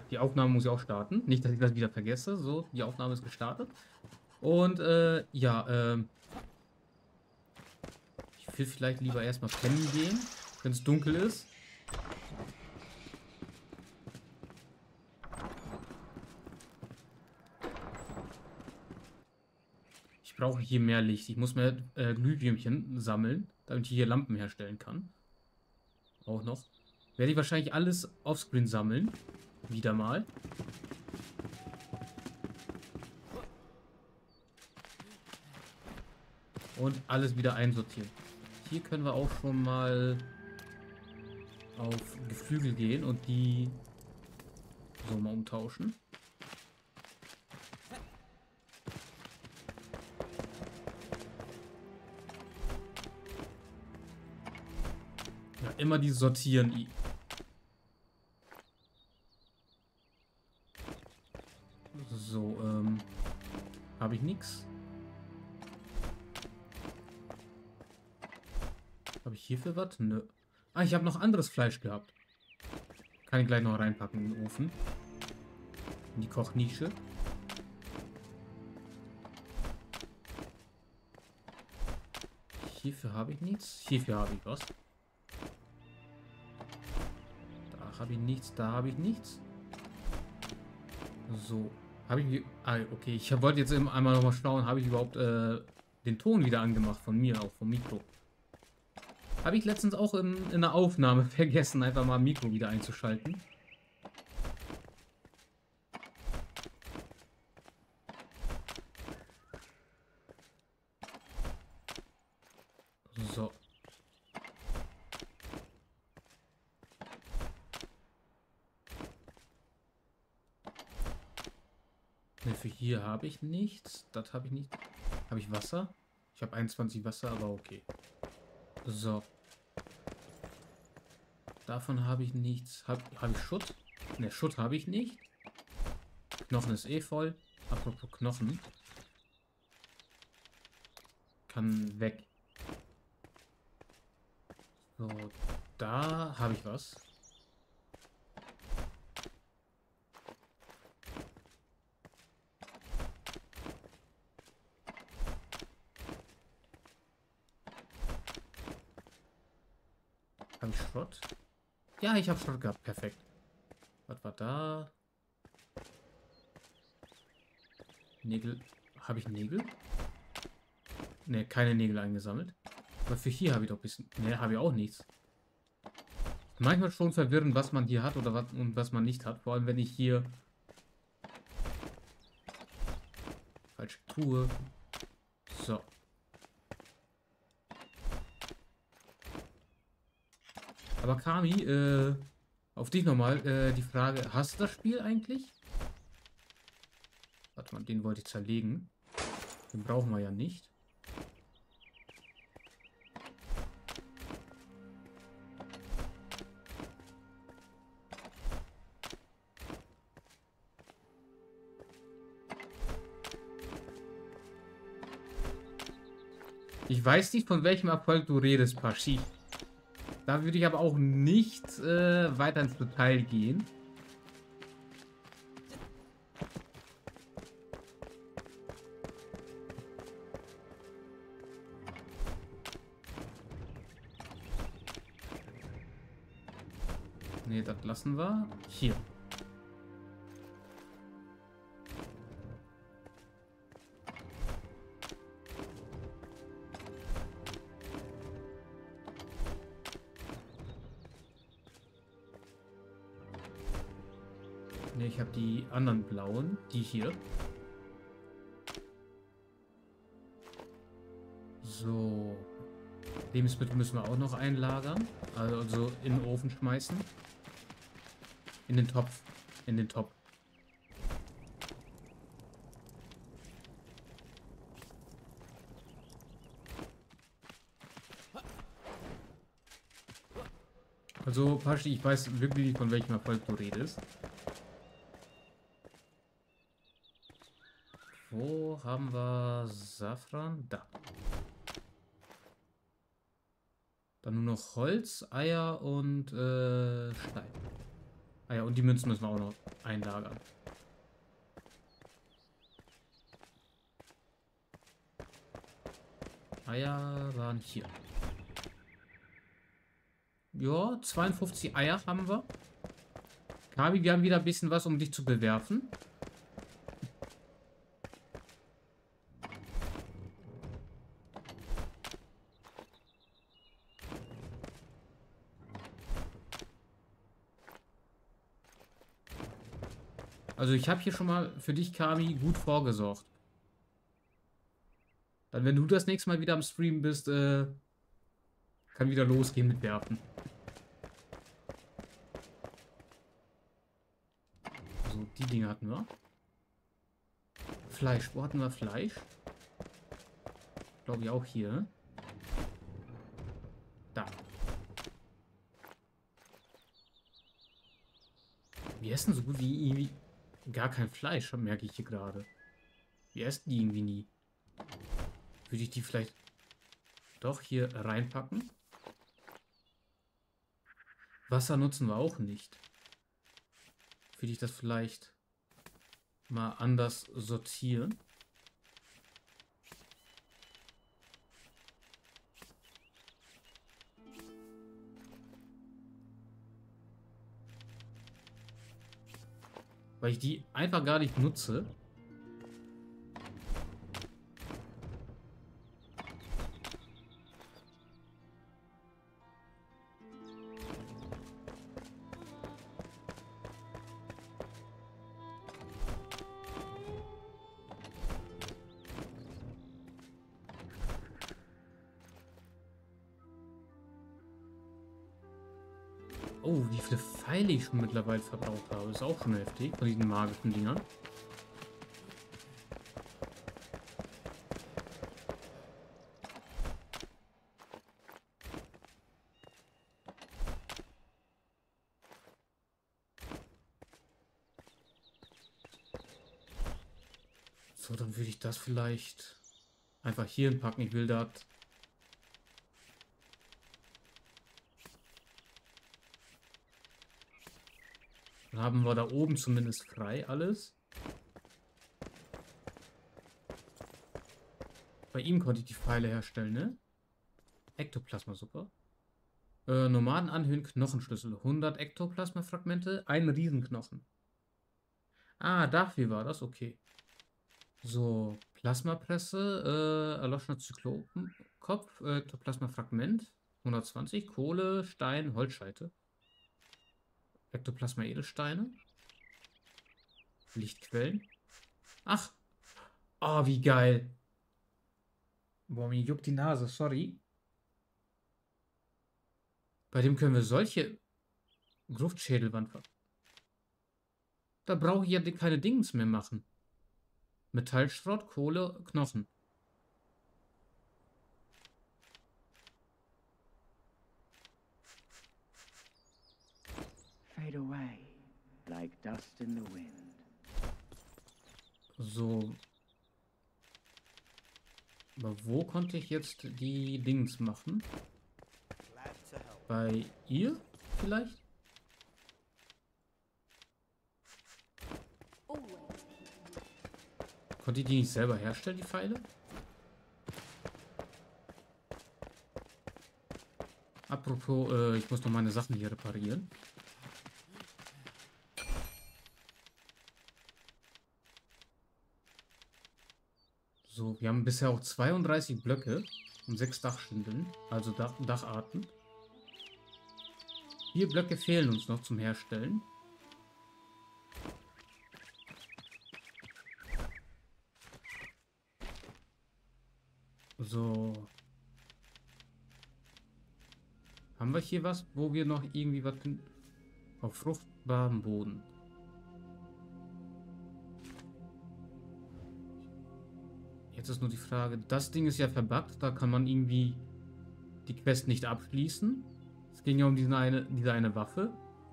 die Aufnahme muss ja auch starten. Nicht, dass ich das wieder vergesse. So, die Aufnahme ist gestartet. Und ja, ich will vielleicht lieber erstmal pennen gehen, wenn es dunkel ist. Ich brauche hier mehr Licht. Ich muss mehr Glühwürmchen sammeln, damit ich hier Lampen herstellen kann. Auch noch. Werde ich wahrscheinlich alles offscreen sammeln. Wieder mal. Und alles wieder einsortieren. Hier können wir auch schon mal auf Geflügel gehen und die so mal umtauschen. Ja, immer die sortieren. So, habe ich nichts. Habe ich hierfür was? Nö. Ah, ich habe noch anderes Fleisch gehabt. Kann ich gleich noch reinpacken in den Ofen. In die Kochnische. Hierfür habe ich nichts. Hierfür habe ich was. Da habe ich nichts. Da habe ich nichts. So. Habe ich... Ah, okay. Ich wollte jetzt einmal nochmal schauen. Habe ich überhaupt den Ton wieder angemacht von mir, auch vom Mikro. Habe ich letztens auch in der Aufnahme vergessen, einfach mal Mikro wieder einzuschalten. So. Ne, für hier habe ich nichts. Das habe ich nicht. Habe ich Wasser? Ich habe 21 Wasser, aber okay. So. Davon habe ich nichts. Hab ich Schutt? Ne, Schutt habe ich nicht. Knochen ist eh voll. Apropos Knochen. Kann weg. So, da habe ich was. Habe ich Schrott? Ja, ich habe Schrott gehabt. Perfekt. Was war da? Nägel. Habe ich Nägel? Ne, keine Nägel eingesammelt. Aber für hier habe ich doch ein bisschen... Ne, habe ich auch nichts. Manchmal schon verwirrend, was man hier hat oder was und was man nicht hat. Vor allem, wenn ich hier falsch tue. So. Aber Kami, auf dich nochmal die Frage, hast du das Spiel eigentlich? Warte mal, den wollte ich zerlegen. Den brauchen wir ja nicht. Ich weiß nicht, von welchem Erfolg du redest, Paschi. Da würde ich aber auch nicht weiter ins Detail gehen. Ne, das lassen wir. Hier. Ne, ich habe die anderen blauen. Die hier. So. Lebensmittel müssen wir auch noch einlagern. Also in den Ofen schmeißen. In den Topf. In den Topf. Also, Paschi, ich weiß wirklich nicht, von welchem Erfolg du redest. Wo haben wir Safran? Da. Dann nur noch Holz, Eier und Stein. Ah ja, und die Münzen müssen wir auch noch einlagern. Eier waren hier. Ja, 52 Eier haben wir. Kabi, wir haben wieder ein bisschen was, um dich zu bewerfen. Also ich habe hier schon mal für dich, Kabi, gut vorgesorgt. Dann, wenn du das nächste Mal wieder am Stream bist, kann wieder losgehen mit Werfen. So, die Dinge hatten wir. Fleisch, wo hatten wir Fleisch? Glaube ich auch hier. Da. Wir essen so gut wie irgendwie gar kein Fleisch, merke ich hier gerade. Wir essen die irgendwie nie. Würde ich die vielleicht doch hier reinpacken? Wasser nutzen wir auch nicht. Würde ich das vielleicht mal anders sortieren? Weil ich die einfach gar nicht nutze. Oh, wie viele Pfeile ich schon mittlerweile verbraucht habe. Ist auch schon heftig von diesen magischen Dingern. So, dann würde ich das vielleicht einfach hier hinpacken. Ich will das. Dann haben wir da oben zumindest frei alles. Bei ihm konnte ich die Pfeile herstellen, ne? Ektoplasma, super. Nomadenanhöhen Knochenschlüssel. 100 Ektoplasma-Fragmente, ein Riesenknochen. Ah, dafür war das, okay. So, Plasmapresse, erloschener Zyklopenkopf, Ektoplasma-Fragment, 120, Kohle, Stein, Holzscheite. Ektoplasma-Edelsteine. Lichtquellen. Ach, oh, wie geil. Boah, mir juckt die Nase, sorry. Bei dem können wir solche Gruftschädelwand. Da brauche ich ja keine Dings mehr machen. Metallschrott, Kohle, Knochen. Fade away like dust in the wind. So. Aber wo konnte ich jetzt die Dings machen? Bei ihr vielleicht? Konnte ich die nicht selber herstellen, die Pfeile? Apropos, ich muss noch meine Sachen hier reparieren. So, wir haben bisher auch 32 Blöcke und 6 Dachschindeln, also Dacharten. 4 Blöcke fehlen uns noch zum Herstellen. So. Haben wir hier was, wo wir noch irgendwie was finden? Auf fruchtbarem Boden. Jetzt ist nur die Frage, das Ding ist ja verbuggt, da kann man irgendwie die Quest nicht abschließen. Es ging ja um diese eine Waffe.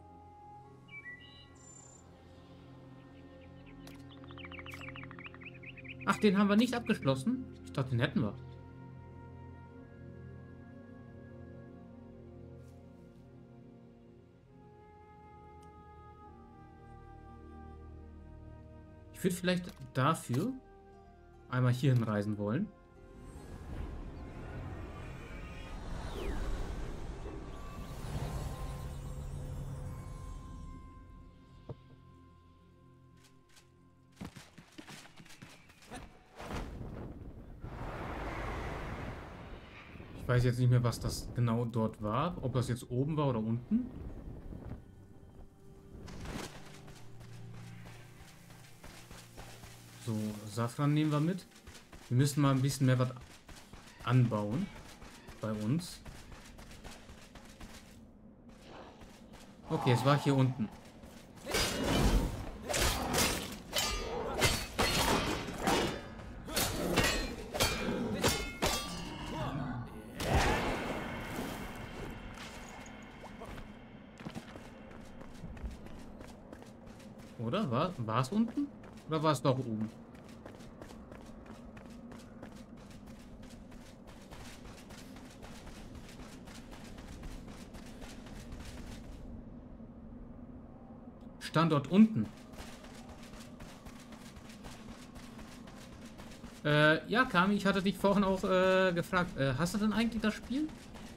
Ach, den haben wir nicht abgeschlossen? Ich dachte, den hätten wir. Ich würde vielleicht dafür einmal hier hinreisen wollen. Ich weiß jetzt nicht mehr, was das genau dort war. Ob das jetzt oben war oder unten. So, Safran nehmen wir mit. Wir müssen mal ein bisschen mehr was anbauen bei uns. Okay, es war hier unten. Oder? War es unten? Oder war es doch oben? Standort unten. Ja, Kami, ich hatte dich vorhin auch gefragt. Hast du denn eigentlich das Spiel?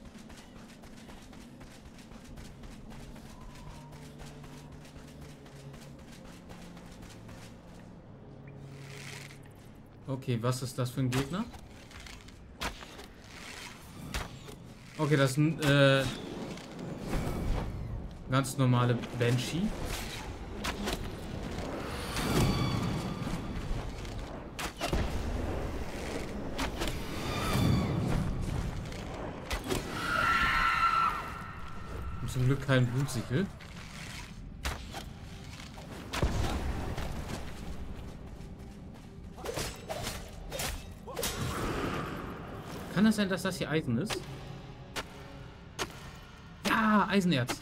Okay, was ist das für ein Gegner? Okay, das ist ein ganz normale Banshee. Zum Glück kein Blutsichel. Kann das sein, dass das hier Eisen ist? Ja, Eisenerz.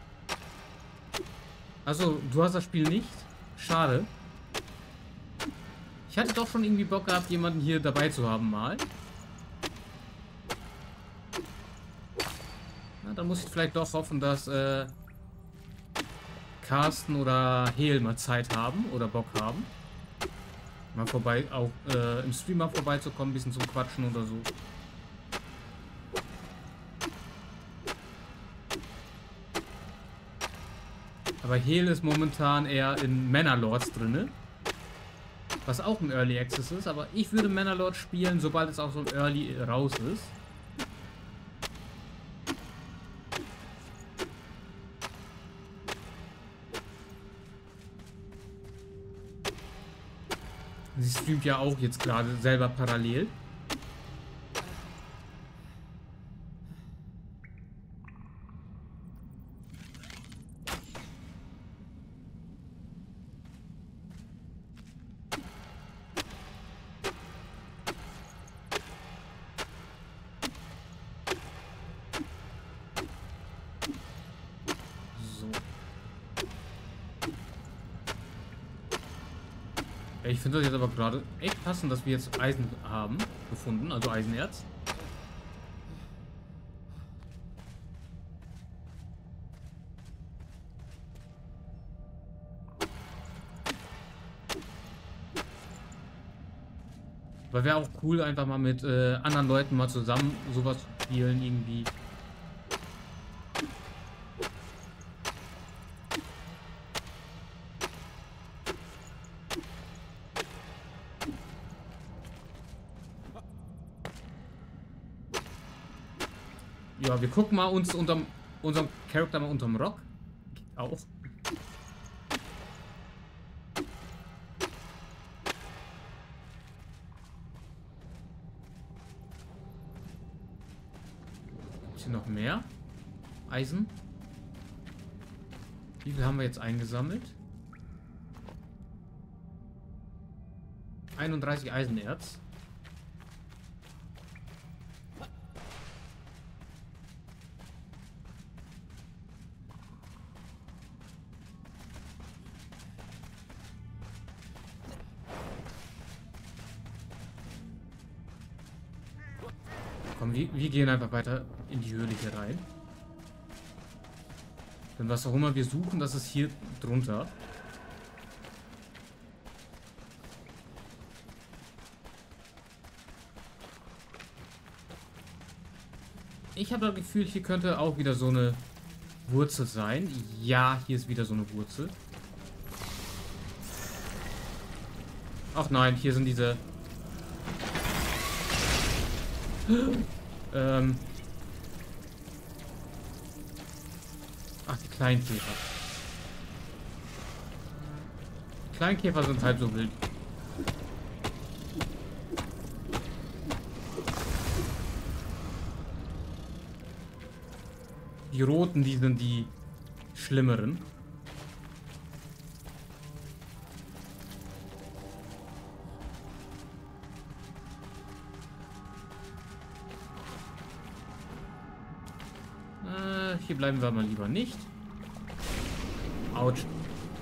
Also, du hast das Spiel nicht? Schade. Ich hatte doch schon irgendwie Bock gehabt, jemanden hier dabei zu haben mal. Na, dann muss ich vielleicht doch hoffen, dass Carsten oder Hel mal Zeit haben oder Bock haben. Mal vorbei, auch im Stream mal vorbeizukommen, ein bisschen zum Quatschen oder so. Aber Hel ist momentan eher in Manor-Lords drinne. Was auch ein Early Access ist, aber ich würde Manor-Lord spielen, sobald es auch so ein Early raus ist. Sie streamt ja auch jetzt gerade selber parallel. Ich finde das jetzt aber gerade echt passend, dass wir jetzt Eisen haben gefunden, also Eisenerz. Weil wäre auch cool, einfach mal mit anderen Leuten mal zusammen sowas zu spielen irgendwie. Ja, wir gucken mal uns unserem Charakter mal unterm Rock. Auch. Ist hier noch mehr Eisen? Wie viel haben wir jetzt eingesammelt? 31 Eisenerz. Komm, wir gehen einfach weiter in die Höhle hier rein. Denn was auch immer wir suchen, das ist hier drunter. Ich habe das Gefühl, hier könnte auch wieder so eine Wurzel sein. Ja, hier ist wieder so eine Wurzel. Ach nein, hier sind diese... Ach, die Kleinkäfer. Die Kleinkäfer sind halb so wild. Die roten, die sind die schlimmeren. Hier bleiben wir mal lieber nicht. Autsch.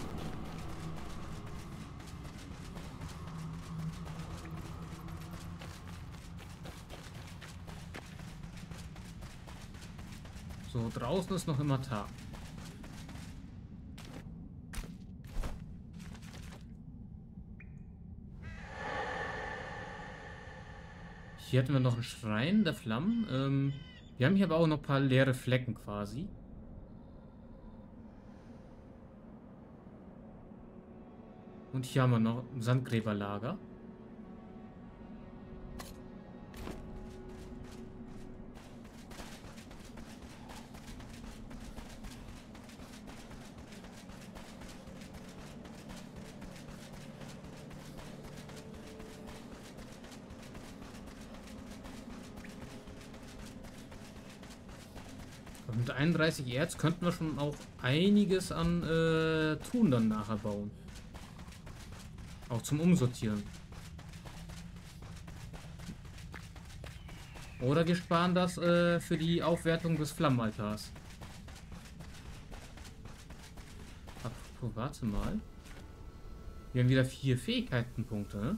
So, draußen ist noch immer Tag. Hier hatten wir noch einen Schrein der Flammen. Wir haben hier aber auch noch ein paar leere Flecken quasi. Und hier haben wir noch ein Sandgräberlager. Mit 31 Erz könnten wir schon auch einiges an Truhen dann nachher bauen. Auch zum Umsortieren. Oder wir sparen das für die Aufwertung des Flammenaltars. Apropos, warte mal. Wir haben wieder 4 Fähigkeitenpunkte, ne?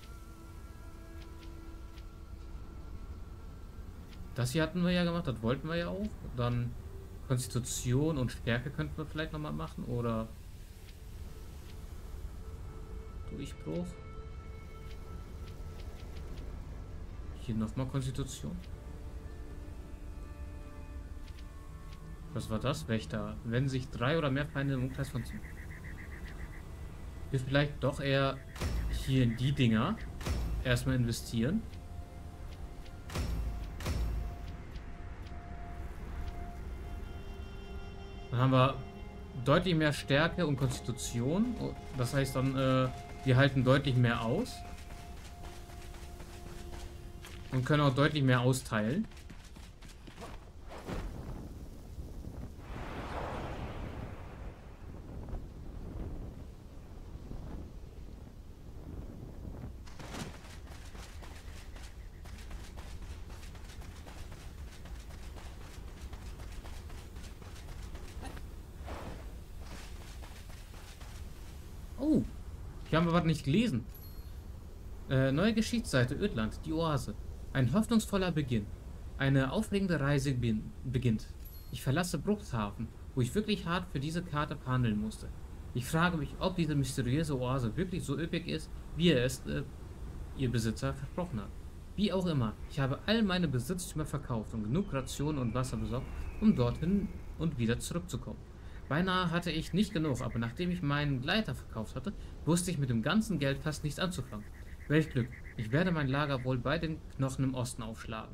Das hier hatten wir ja gemacht, das wollten wir ja auch. Dann Konstitution und Stärke könnten wir vielleicht nochmal machen. Oder Durchbruch. Hier nochmal Konstitution. Was war das? Wächter. Wenn sich 3 oder mehr Feinde im Umkreis von... Wir vielleicht doch eher hier in die Dinger erstmal investieren. Dann haben wir deutlich mehr Stärke und Konstitution. Das heißt dann, wir halten deutlich mehr aus. Und können auch deutlich mehr austeilen. Oh, hier haben wir was nicht gelesen. Neue Geschichtsseite, Ödland, die Oase. Ein hoffnungsvoller Beginn. Eine aufregende Reise beginnt. Ich verlasse Bruchshafen, wo ich wirklich hart für diese Karte verhandeln musste. Ich frage mich, ob diese mysteriöse Oase wirklich so üppig ist, wie er es ihr Besitzer versprochen hat. Wie auch immer, ich habe all meine Besitztümer verkauft und genug Rationen und Wasser besorgt, um dorthin und wieder zurückzukommen. Beinahe hatte ich nicht genug, aber nachdem ich meinen Gleiter verkauft hatte, wusste ich mit dem ganzen Geld fast nichts anzufangen. Welch Glück, ich werde mein Lager wohl bei den Knochen im Osten aufschlagen.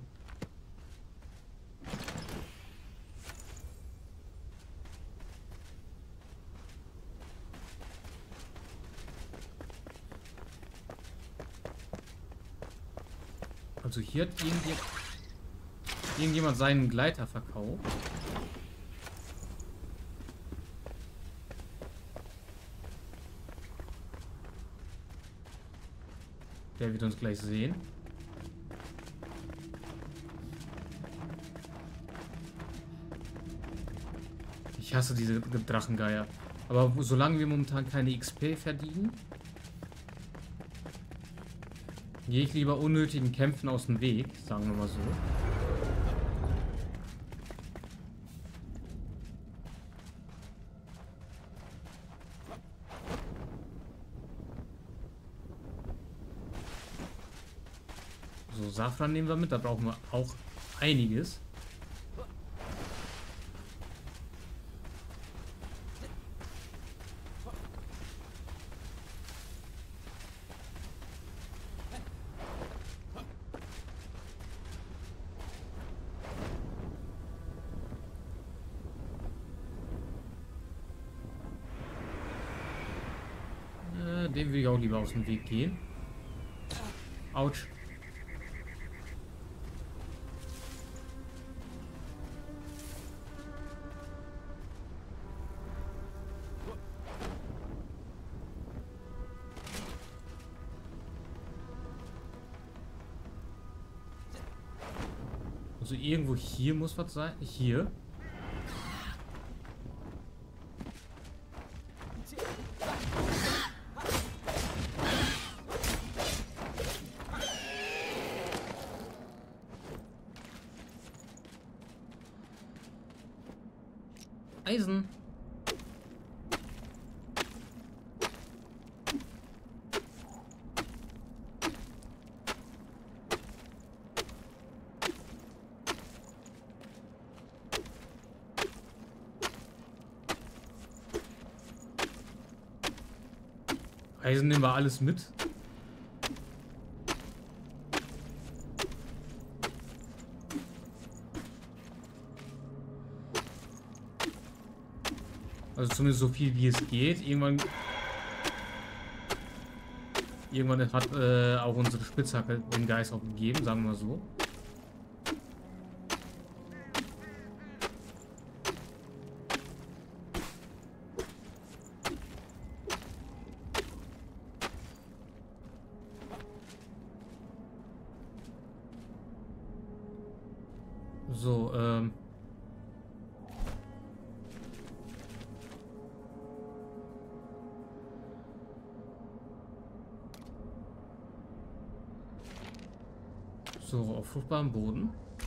Also hier hat irgendjemand seinen Gleiter verkauft. Der wird uns gleich sehen. Ich hasse diese Drachengeier. Aber solange wir momentan keine XP verdienen, gehe ich lieber unnötigen Kämpfen aus dem Weg, sagen wir mal so. So, Safran nehmen wir mit, da brauchen wir auch einiges. dem will ich auch lieber aus dem Weg gehen. Autsch. Also irgendwo hier muss was sein. Hier. Eisen. Eisen nehmen wir alles mit. Also zumindest so viel wie es geht. Irgendwann hat auch unsere Spitzhacke den Geist auch gegeben, sagen wir mal so. So, so, auf fruchtbarem Boden.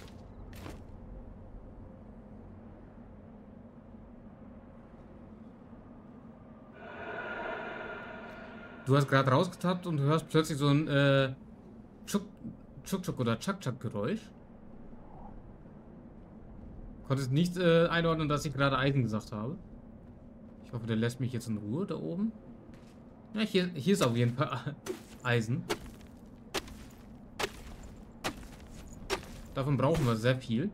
Du hast gerade rausgetappt und du hörst plötzlich so ein Tschuk-Tschuk oder Tschak-Tschak-Geräusch. Konntest nicht einordnen, dass ich gerade Eisen gesagt habe. Ich hoffe, der lässt mich jetzt in Ruhe da oben. Ja, hier ist auf jeden Fall Eisen. Davon brauchen wir sehr viel.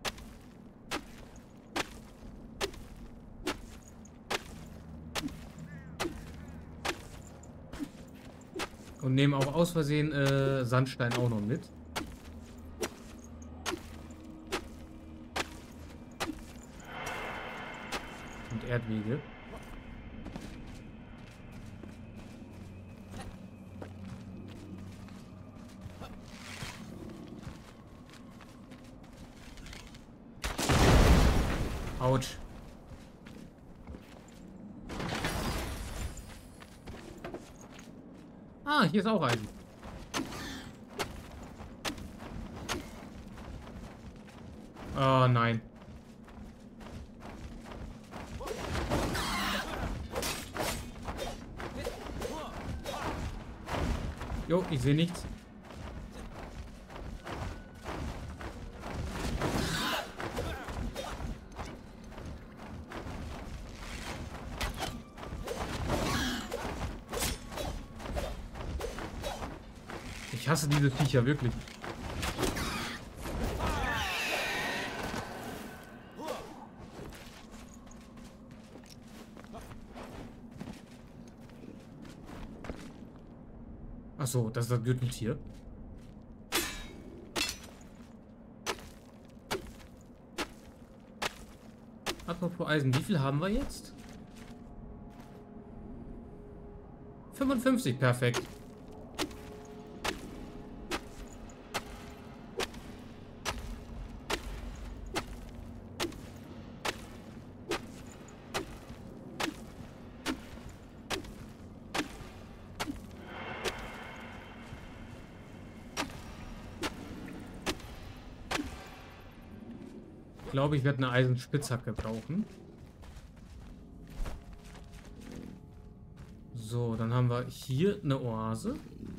Und nehmen auch aus Versehen Sandstein auch noch mit. Und Erdwege. Autsch. Ah, hier ist auch Eisen. Oh nein. Jo, ich sehe nichts. Ich hasse diese Viecher wirklich. Ach so, das ist das Gürteltier. Apropos Eisen, wie viel haben wir jetzt? 55, perfekt. Ich glaube, ich werde eine Eisenspitzhacke brauchen. So, dann haben wir hier eine Oase.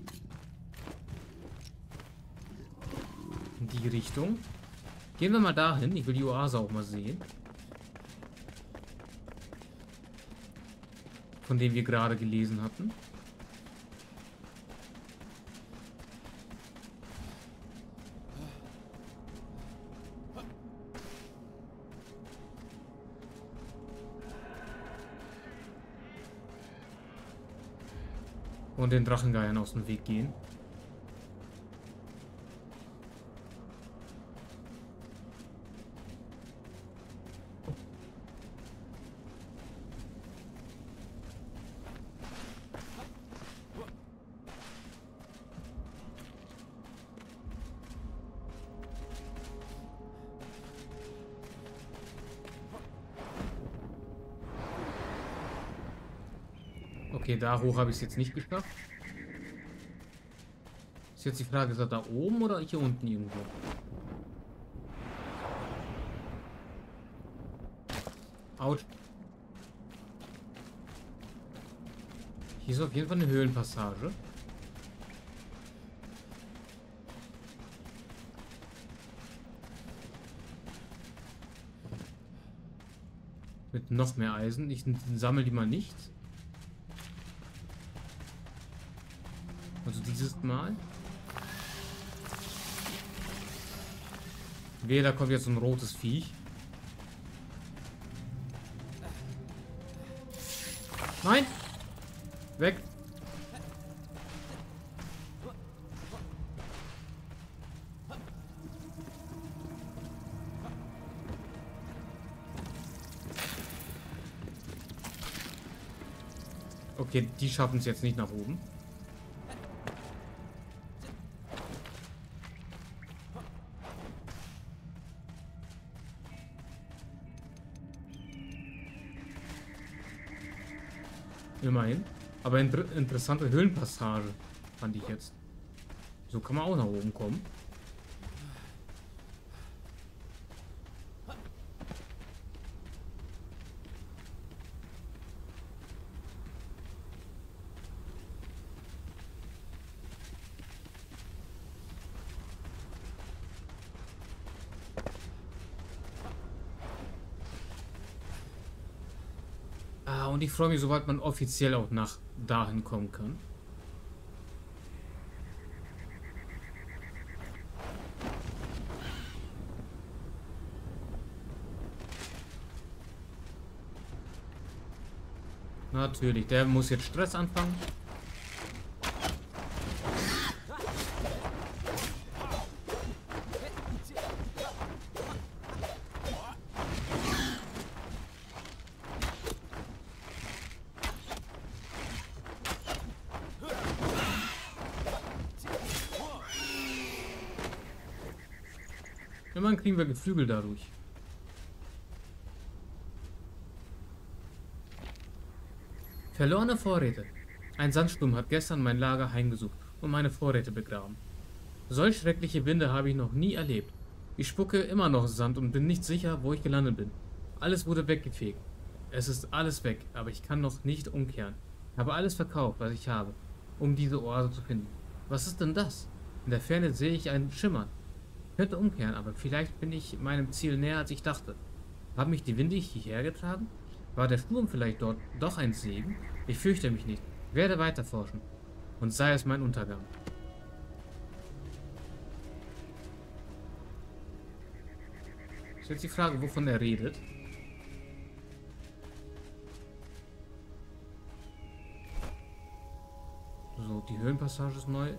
In die Richtung. Gehen wir mal dahin. Ich will die Oase auch mal sehen. Von dem wir gerade gelesen hatten. Und den Drachengeiern aus dem Weg gehen. Okay, da hoch habe ich es jetzt nicht geschafft. Ist jetzt die Frage, ist er da oben oder hier unten irgendwo? Autsch. Hier ist auf jeden Fall eine Höhlenpassage. Mit noch mehr Eisen. Ich sammle die mal nicht. Also dieses Mal. Wehe, da kommt jetzt so ein rotes Viech. Nein! Weg! Okay, die schaffen es jetzt nicht nach oben. Immerhin. Aber interessante Höhlenpassage fand ich jetzt. So kann man auch nach oben kommen. Und ich freue mich, sobald man offiziell auch nach dahin kommen kann. Natürlich, der muss jetzt Stress anfangen. Immerhin kriegen wir Geflügel dadurch. Verlorene Vorräte. Ein Sandsturm hat gestern mein Lager heimgesucht und meine Vorräte begraben. Solch schreckliche Winde habe ich noch nie erlebt. Ich spucke immer noch Sand und bin nicht sicher, wo ich gelandet bin. Alles wurde weggefegt. Es ist alles weg, aber ich kann noch nicht umkehren. Ich habe alles verkauft, was ich habe, um diese Oase zu finden. Was ist denn das? In der Ferne sehe ich ein Schimmern. Ich könnte umkehren, aber vielleicht bin ich meinem Ziel näher, als ich dachte. Haben mich die Winde hierher getragen? War der Sturm vielleicht dort doch ein Segen? Ich fürchte mich nicht. Ich werde weiter forschen. Und sei es mein Untergang. Ist jetzt die Frage, wovon er redet. So, die Höhlenpassage ist neu.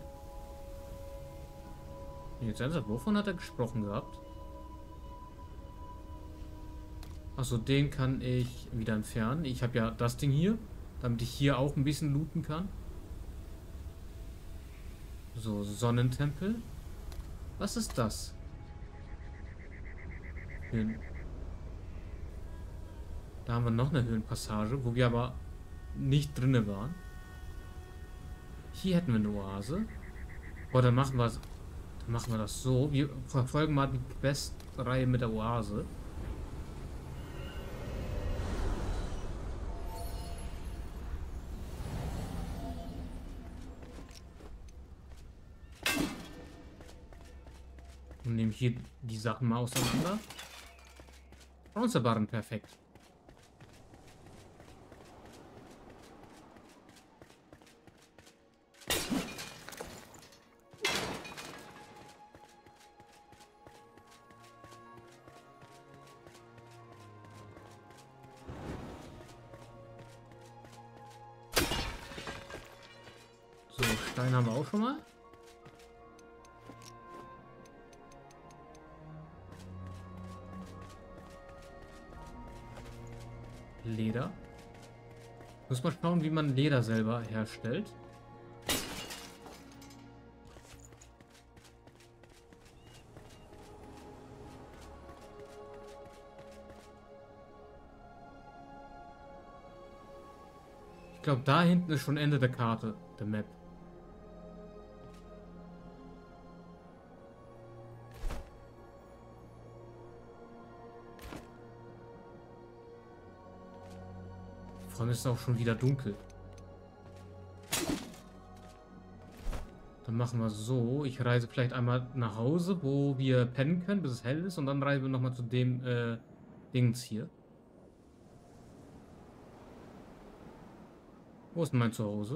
Jetzt ernsthaft, wovon hat er gesprochen gehabt? Achso, den kann ich wieder entfernen. Ich habe ja das Ding hier, damit ich hier auch ein bisschen looten kann. So, Sonnentempel. Was ist das? Da haben wir noch eine Höhlenpassage, wo wir aber nicht drinne waren. Hier hätten wir eine Oase. Boah, dann machen wir das so. Wir verfolgen mal die Quest-Reihe mit der Oase. Und nehmen hier die Sachen mal auseinander. Bronzebarren, perfekt. So, Stein haben wir auch schon mal. Leder. Muss mal schauen, wie man Leder selber herstellt. Ich glaube, da hinten ist schon Ende der Karte, der Map. Vor allem ist es auch schon wieder dunkel. Dann machen wir so. Ich reise vielleicht einmal nach Hause, wo wir pennen können, bis es hell ist. Und dann reisen wir nochmal zu dem Dings hier. Wo ist denn mein Zuhause?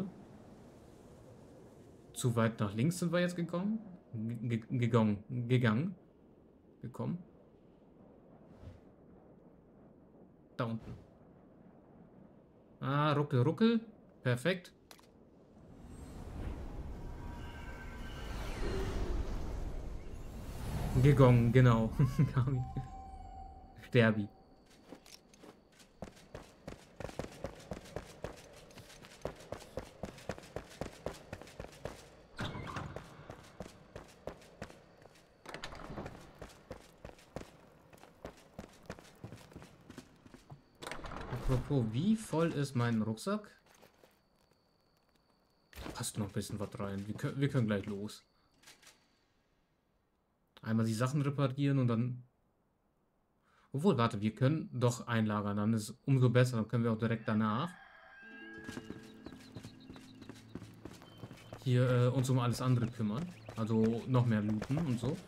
Zu weit nach links sind wir jetzt gekommen. Gegangen. Gekommen. Da unten. Ah, ruckel, ruckel. Perfekt. Gegangen, genau. Sterbi. Apropos, wie voll ist mein Rucksack? Passt noch ein bisschen was rein. Wir können gleich los. Einmal die Sachen reparieren und dann... Obwohl, warte, wir können doch einlagern. Dann ist es umso besser. Dann können wir auch direkt danach hier uns um alles andere kümmern. Also noch mehr looten und so.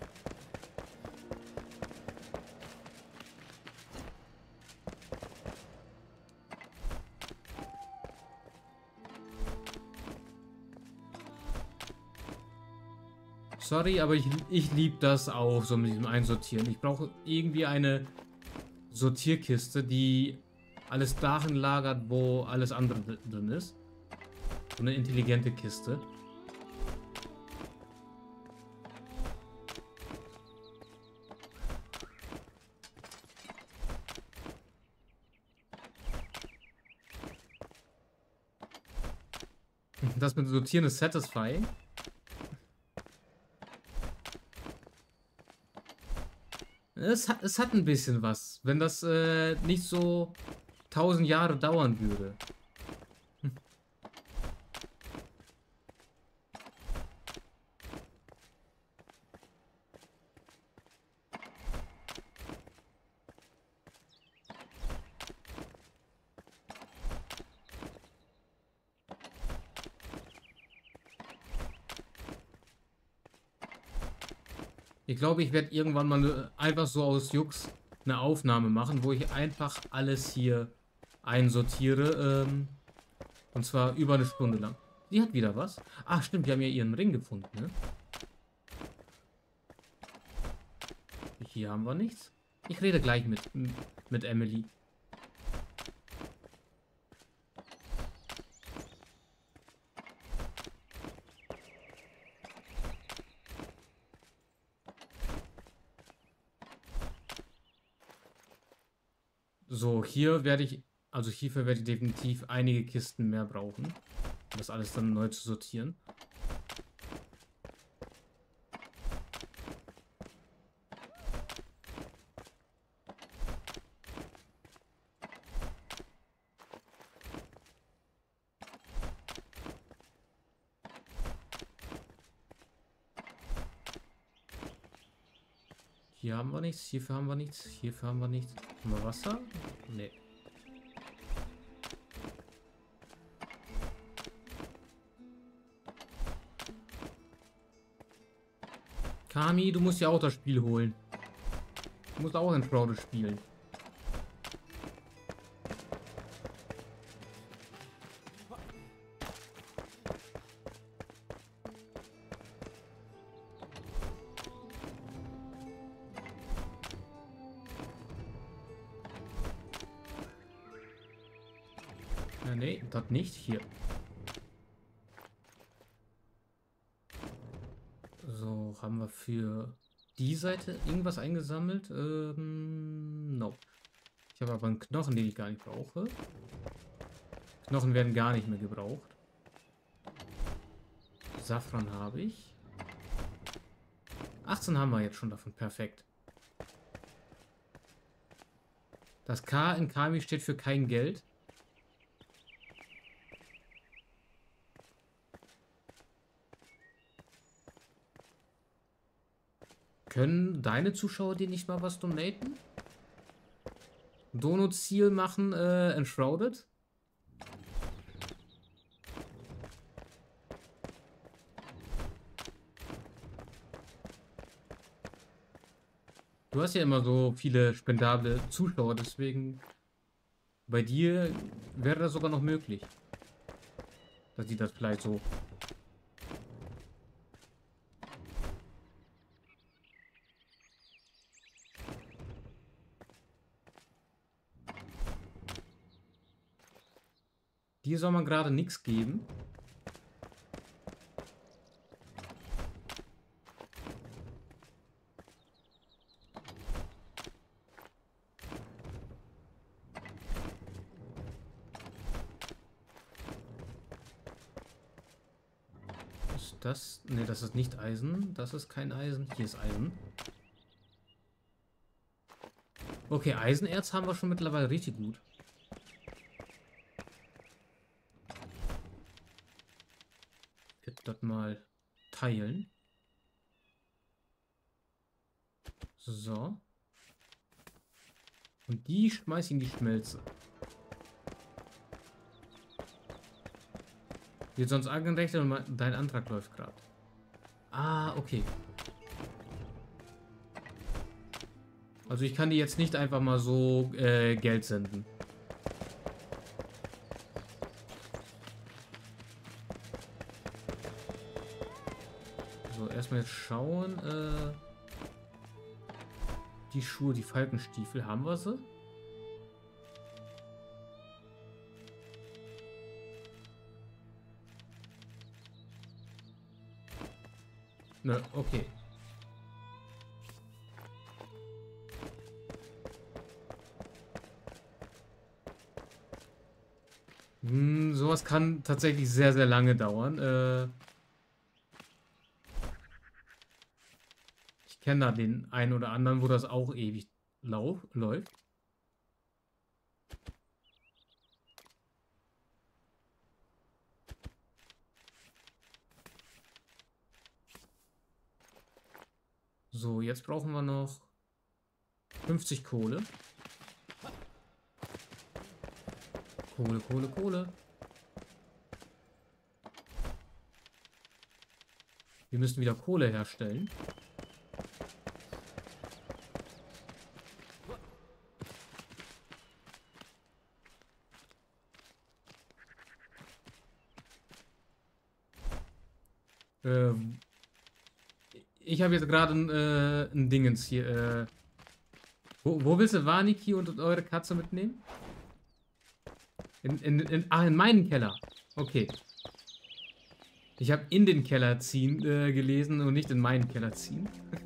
Sorry, aber ich liebe das auch, so mit diesem Einsortieren. Ich brauche irgendwie eine Sortierkiste, die alles darin lagert, wo alles andere drin ist. So eine intelligente Kiste. Das mit Sortieren ist satisfying. Es hat ein bisschen was, wenn das nicht so 1000 Jahre dauern würde. Ich glaube, ich werde irgendwann mal einfach so aus Jux eine Aufnahme machen, wo ich einfach alles hier einsortiere. Und zwar über eine Stunde lang. Die hat wieder was. Ach stimmt, wir haben ja ihren Ring gefunden, ne? Hier haben wir nichts. Ich rede gleich mit Emily. So, hier werde ich, also hierfür werde ich definitiv einige Kisten mehr brauchen, um das alles dann neu zu sortieren. Hier haben wir nichts, hierfür haben wir nichts, hierfür haben wir nichts. Haben wir Wasser? Nee. Kami, du musst ja auch das Spiel holen. Du musst auch Enshrouded spielen. Ja, nee, das nicht. Hier. So, haben wir für die Seite irgendwas eingesammelt? No. Ich habe aber einen Knochen, den ich gar nicht brauche. Knochen werden gar nicht mehr gebraucht. Safran habe ich. 18 haben wir jetzt schon davon. Perfekt. Das K in Kami steht für kein Geld. Können deine Zuschauer dir nicht mal was donaten? Donut-Ziel machen, Enshrouded? Du hast ja immer so viele spendable Zuschauer, deswegen bei dir wäre das sogar noch möglich. Dass die das vielleicht so. Dir soll man gerade nichts geben. Ist das? Ne, das ist nicht Eisen. Das ist kein Eisen. Hier ist Eisen. Okay, Eisenerz haben wir schon mittlerweile richtig gut. Das mal teilen. So. Und die schmeiße ich in die Schmelze. Wird sonst angerechnet und dein Antrag läuft gerade. Ah, okay. Also ich kann dir jetzt nicht einfach mal so Geld senden. So, erstmal jetzt schauen. Die Schuhe, die Falkenstiefel, haben wir sie? Ne, okay. Sowas kann tatsächlich sehr, sehr lange dauern. Ich kenne da den einen oder anderen, wo das auch ewig läuft. So, jetzt brauchen wir noch 50 Kohle. Kohle, Kohle, Kohle. Wir müssen wieder Kohle herstellen. Ich habe jetzt gerade ein Dingens hier. Wo willst du Warniki und eure Katze mitnehmen? In meinen Keller. Okay. Ich habe in den Keller ziehen gelesen und nicht in meinen Keller ziehen.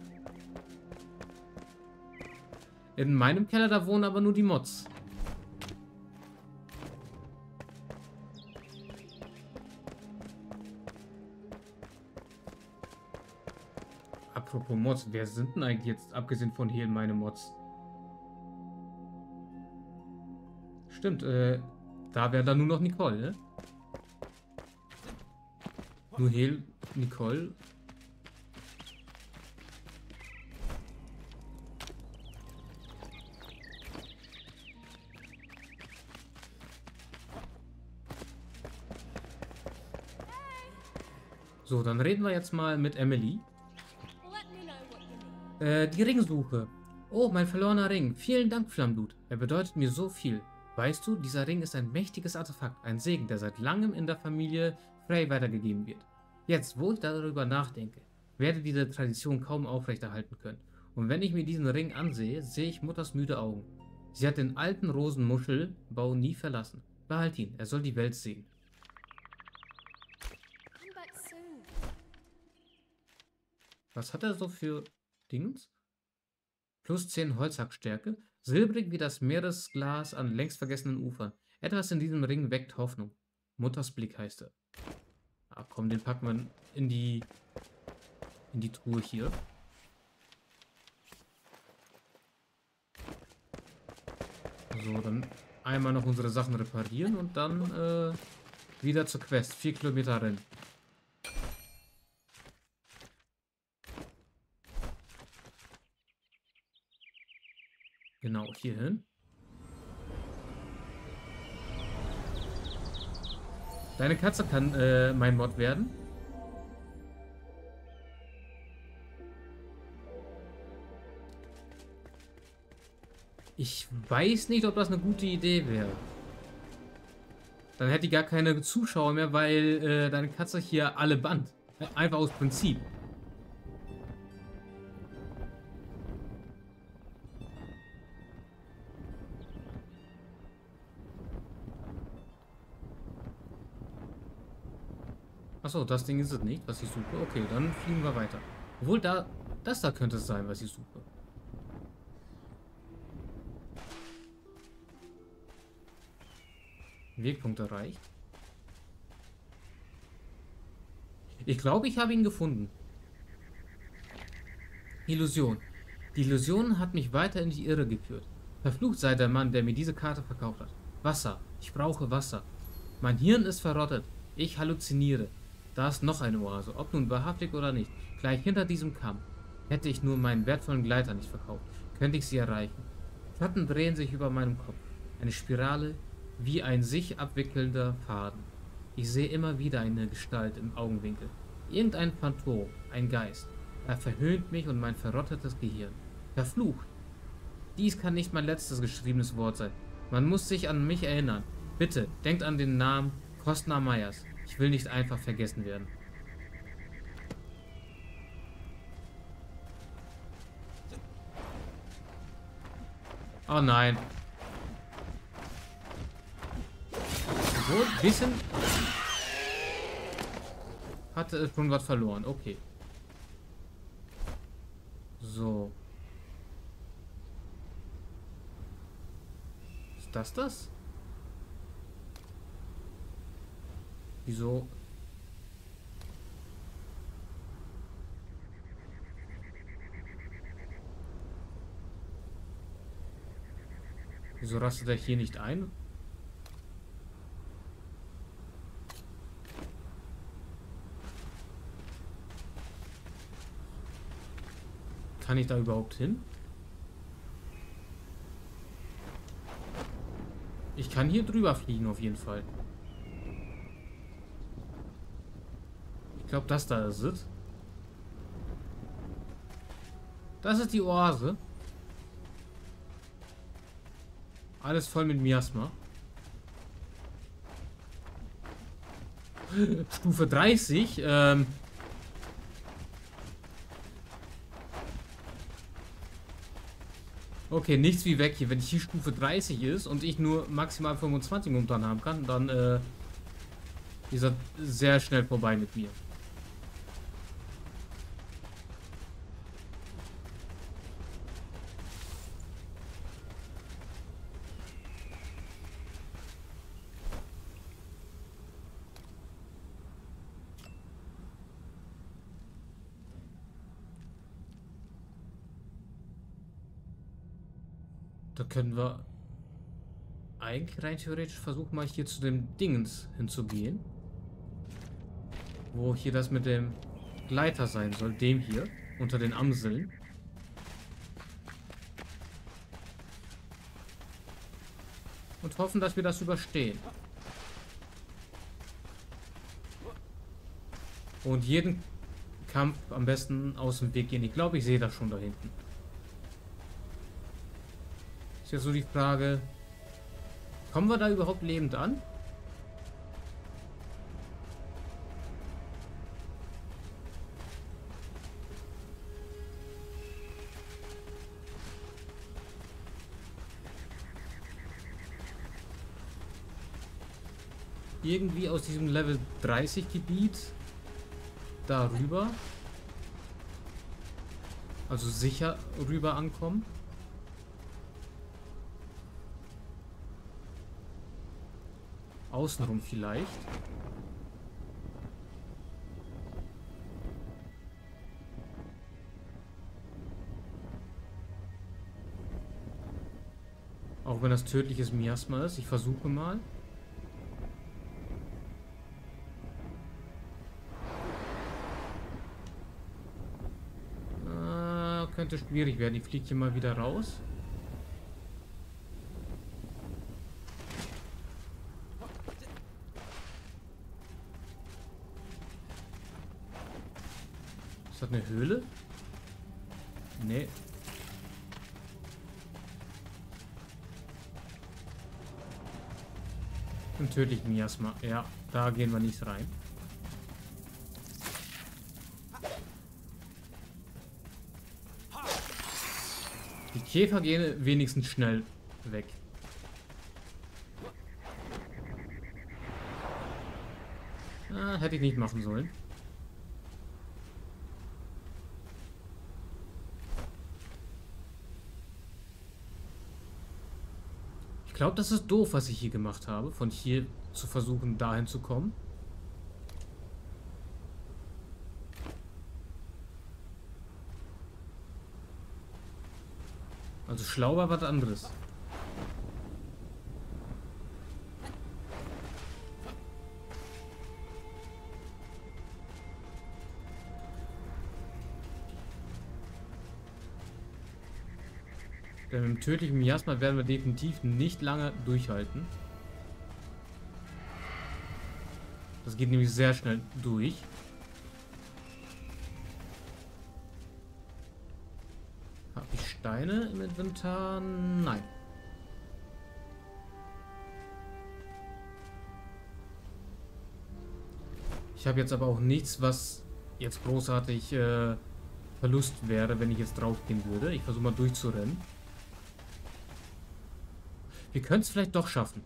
In meinem Keller, da wohnen aber nur die Mods. Apropos Mods, wer sind denn eigentlich jetzt, abgesehen von hier in meine Mods? Stimmt, da wäre dann nur noch Nicole, ne? Nur Hel, Nicole. So, dann reden wir jetzt mal mit Emily. Die Ringsuche. Oh, mein verlorener Ring. Vielen Dank, Flammblut. Er bedeutet mir so viel. Weißt du, dieser Ring ist ein mächtiges Artefakt, ein Segen, der seit langem in der Familie Frey weitergegeben wird. Jetzt, wo ich darüber nachdenke, werde diese Tradition kaum aufrechterhalten können. Und wenn ich mir diesen Ring ansehe, sehe ich Mutters müde Augen. Sie hat den alten Rosenmuschelbau nie verlassen. Behalt ihn, er soll die Welt sehen. Was hat er so für Dings? Plus 10 Holzhackstärke. Silbrig wie das Meeresglas an längst vergessenen Ufern. Etwas in diesem Ring weckt Hoffnung. Mutters Blick heißt er. Ah, komm, den packen wir in die Truhe hier. So, dann einmal noch unsere Sachen reparieren und dann wieder zur Quest. 4 Kilometer rennen. Genau, hier hin. Deine Katze kann mein Mod werden. Ich weiß nicht, ob das eine gute Idee wäre. Dann hätte ich gar keine Zuschauer mehr, weil deine Katze hier alle bannt. Einfach aus Prinzip. Achso, das Ding ist es nicht, was ich suche. Okay, dann fliegen wir weiter. Obwohl, das da könnte es sein, was ich suche. Wegpunkt erreicht. Ich glaube, ich habe ihn gefunden. Illusion. Die Illusion hat mich weiter in die Irre geführt. Verflucht sei der Mann, der mir diese Karte verkauft hat. Wasser. Ich brauche Wasser. Mein Hirn ist verrottet. Ich halluziniere. Da ist noch eine Oase, ob nun wahrhaftig oder nicht. Gleich hinter diesem Kamm. Hätte ich nur meinen wertvollen Gleiter nicht verkauft, könnte ich sie erreichen. Schatten drehen sich über meinem Kopf. Eine Spirale, wie ein sich abwickelnder Faden. Ich sehe immer wieder eine Gestalt im Augenwinkel. Irgendein Phantom, ein Geist. Er verhöhnt mich und mein verrottetes Gehirn. Verflucht! Dies kann nicht mein letztes geschriebenes Wort sein. Man muss sich an mich erinnern. Bitte, denkt an den Namen Costner Meyers. Ich will nicht einfach vergessen werden. Oh nein. So, ein bisschen hatte es schon was verloren. Okay. So. Ist das? Wieso? Wieso rastet er hier nicht ein? Kann ich da überhaupt hin? Ich kann hier drüber fliegen auf jeden Fall. Ich glaube, das da ist es. Das ist die Oase. Alles voll mit Miasma. Stufe 30. Okay, nichts wie weg hier. Wenn hier Stufe 30 ist und ich nur maximal 25 momentan haben kann, dann ist er sehr schnell vorbei mit mir. Da können wir eigentlich rein theoretisch versuchen, mal hier zu dem Dingens hinzugehen. Wo hier das mit dem Gleiter sein soll. Dem hier. Unter den Amseln. Und hoffen, dass wir das überstehen. Und jeden Kampf am besten aus dem Weg gehen. Ich glaube, ich sehe das schon da hinten. Ist jetzt so die Frage, kommen wir da überhaupt lebend an? Irgendwie aus diesem Level 30 Gebiet darüber. Also sicher rüber ankommen. Außenrum vielleicht. Auch wenn das tödliches Miasma ist. Ich versuche mal. Könnte schwierig werden. Ich fliege hier mal wieder raus. Ist das eine Höhle? Nee. Ein tödliches Miasma. Ja, da gehen wir nicht rein. Die Käfer gehen wenigstens schnell weg. Hätte ich nicht machen sollen. Ich glaube, das ist doof, was ich hier gemacht habe. Von hier zu versuchen, dahin zu kommen. Also schlau war was anderes. Denn mit dem tödlichen Miasma werden wir definitiv nicht lange durchhalten. Das geht nämlich sehr schnell durch. Habe ich Steine im Inventar? Nein. Ich habe jetzt aber auch nichts, was jetzt großartig Verlust wäre, wenn ich jetzt drauf gehen würde. Ich versuche mal durchzurennen. Wir können es vielleicht doch schaffen.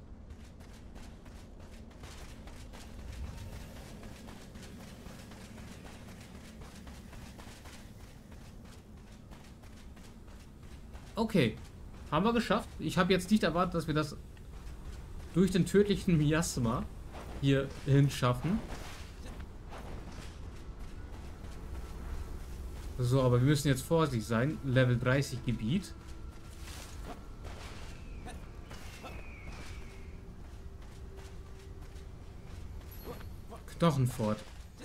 Okay. Haben wir geschafft. Ich habe jetzt nicht erwartet, dass wir das durch den tödlichen Miasma hier hinschaffen. So, aber wir müssen jetzt vorsichtig sein. Level 30 Gebiet. Knochenfort.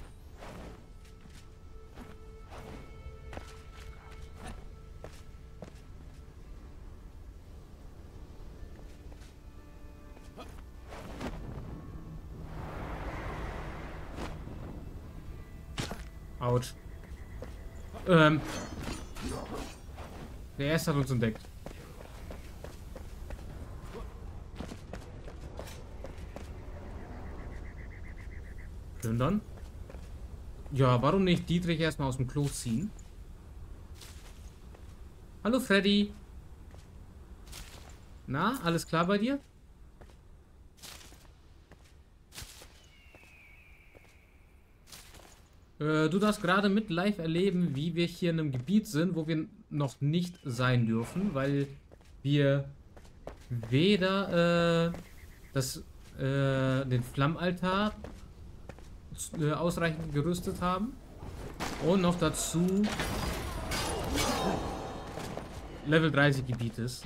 Autsch. Der erste hat uns entdeckt. Plündern. Ja, warum nicht Dietrich erstmal aus dem Klo ziehen? Hallo Freddy. Na, alles klar bei dir? Du darfst gerade mit live erleben, wie wir hier in einem Gebiet sind, wo wir noch nicht sein dürfen, weil wir weder den Flammenaltar ausreichend gerüstet haben und noch dazu Level 30 Gebiet ist.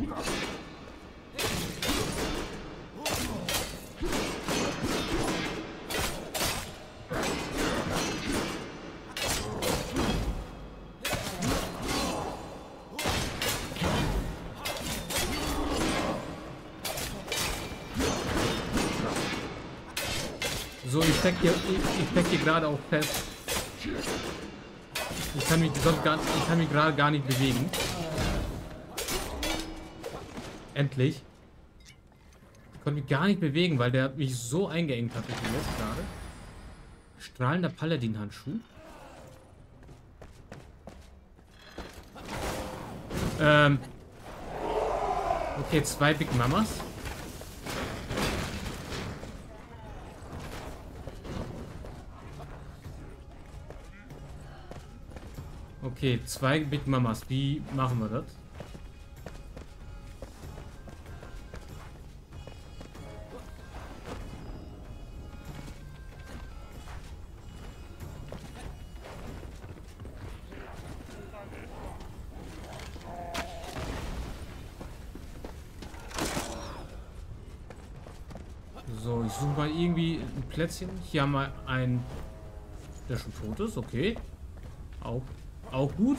So, ich steck hier gerade auch fest. Ich kann mich gerade gar nicht bewegen. Endlich. Ich konnte mich gar nicht bewegen, weil der mich so eingeengt hat jetzt gerade. Strahlender Paladin-Handschuh. Okay, 2 Big Mamas. Okay, 2 Big Mamas. Wie machen wir das? So, ich suche mal irgendwie ein Plätzchen. Hier haben wir einen, der schon tot ist. Okay. Auch gut.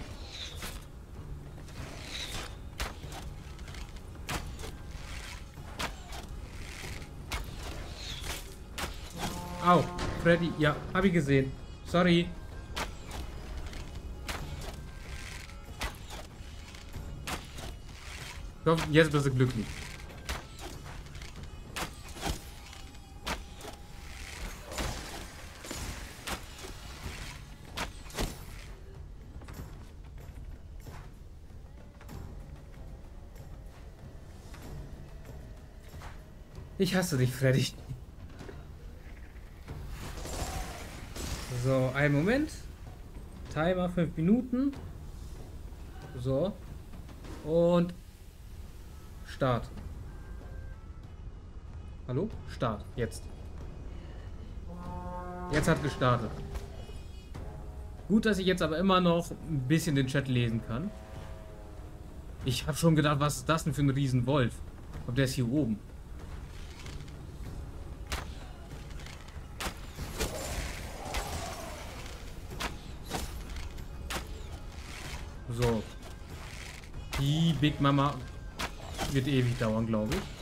Au, Freddy. Ja, habe ich gesehen. Sorry. Ich hoffe, jetzt bist du glücklich. Ich hasse dich, Freddy. So, einen Moment. Timer 5 Minuten. So. Und Start. Hallo? Start. Jetzt. Jetzt hat gestartet. Gut, dass ich jetzt aber immer noch ein bisschen den Chat lesen kann. Ich habe schon gedacht, was ist das denn für ein Riesenwolf? Ob der ist hier oben? So. Die Big Mama wird ewig dauern, glaube ich.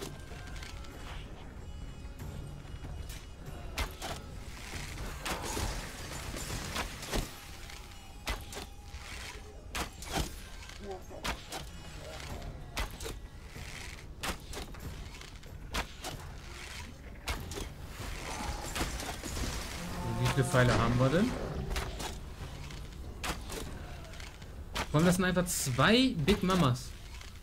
Wie viele Pfeile haben wir denn? Warum, das sind einfach 2 Big Mamas.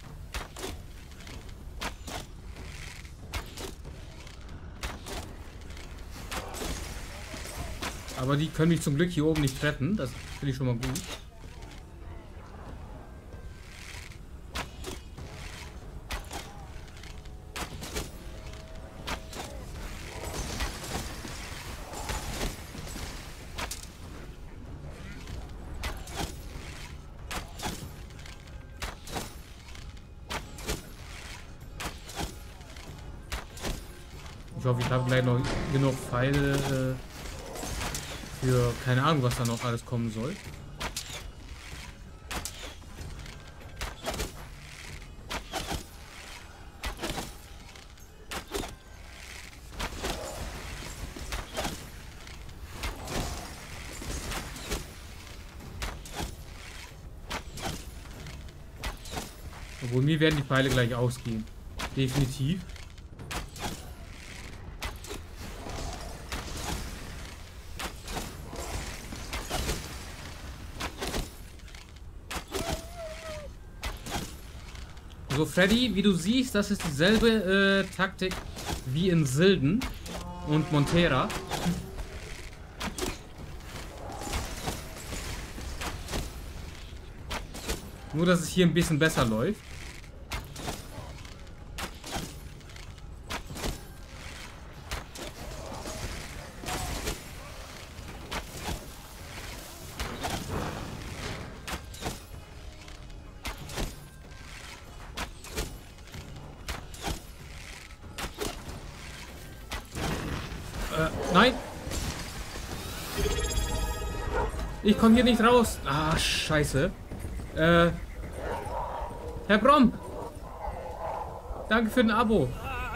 Aber die können mich zum Glück hier oben nicht retten. Das finde ich schon mal gut. Ich hoffe, ich habe gleich noch genug Pfeile für keine Ahnung, was da noch alles kommen soll. Obwohl, mir werden die Pfeile gleich ausgehen. Definitiv. So, Freddy, wie du siehst, das ist dieselbe Taktik wie in Silden und Montera. Nur, dass es hier ein bisschen besser läuft. Nein! Ich komme hier nicht raus. Ah, scheiße. Herr Brom! Danke für den Abo.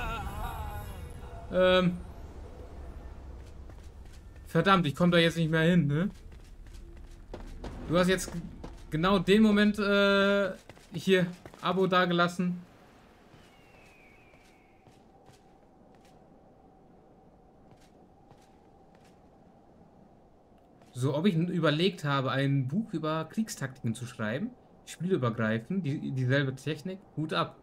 Verdammt, ich komme da jetzt nicht mehr hin, ne? Du hast jetzt genau den Moment hier Abo dagelassen. So, ob ich überlegt habe, ein Buch über Kriegstaktiken zu schreiben, spielübergreifend, dieselbe Technik, Hut ab.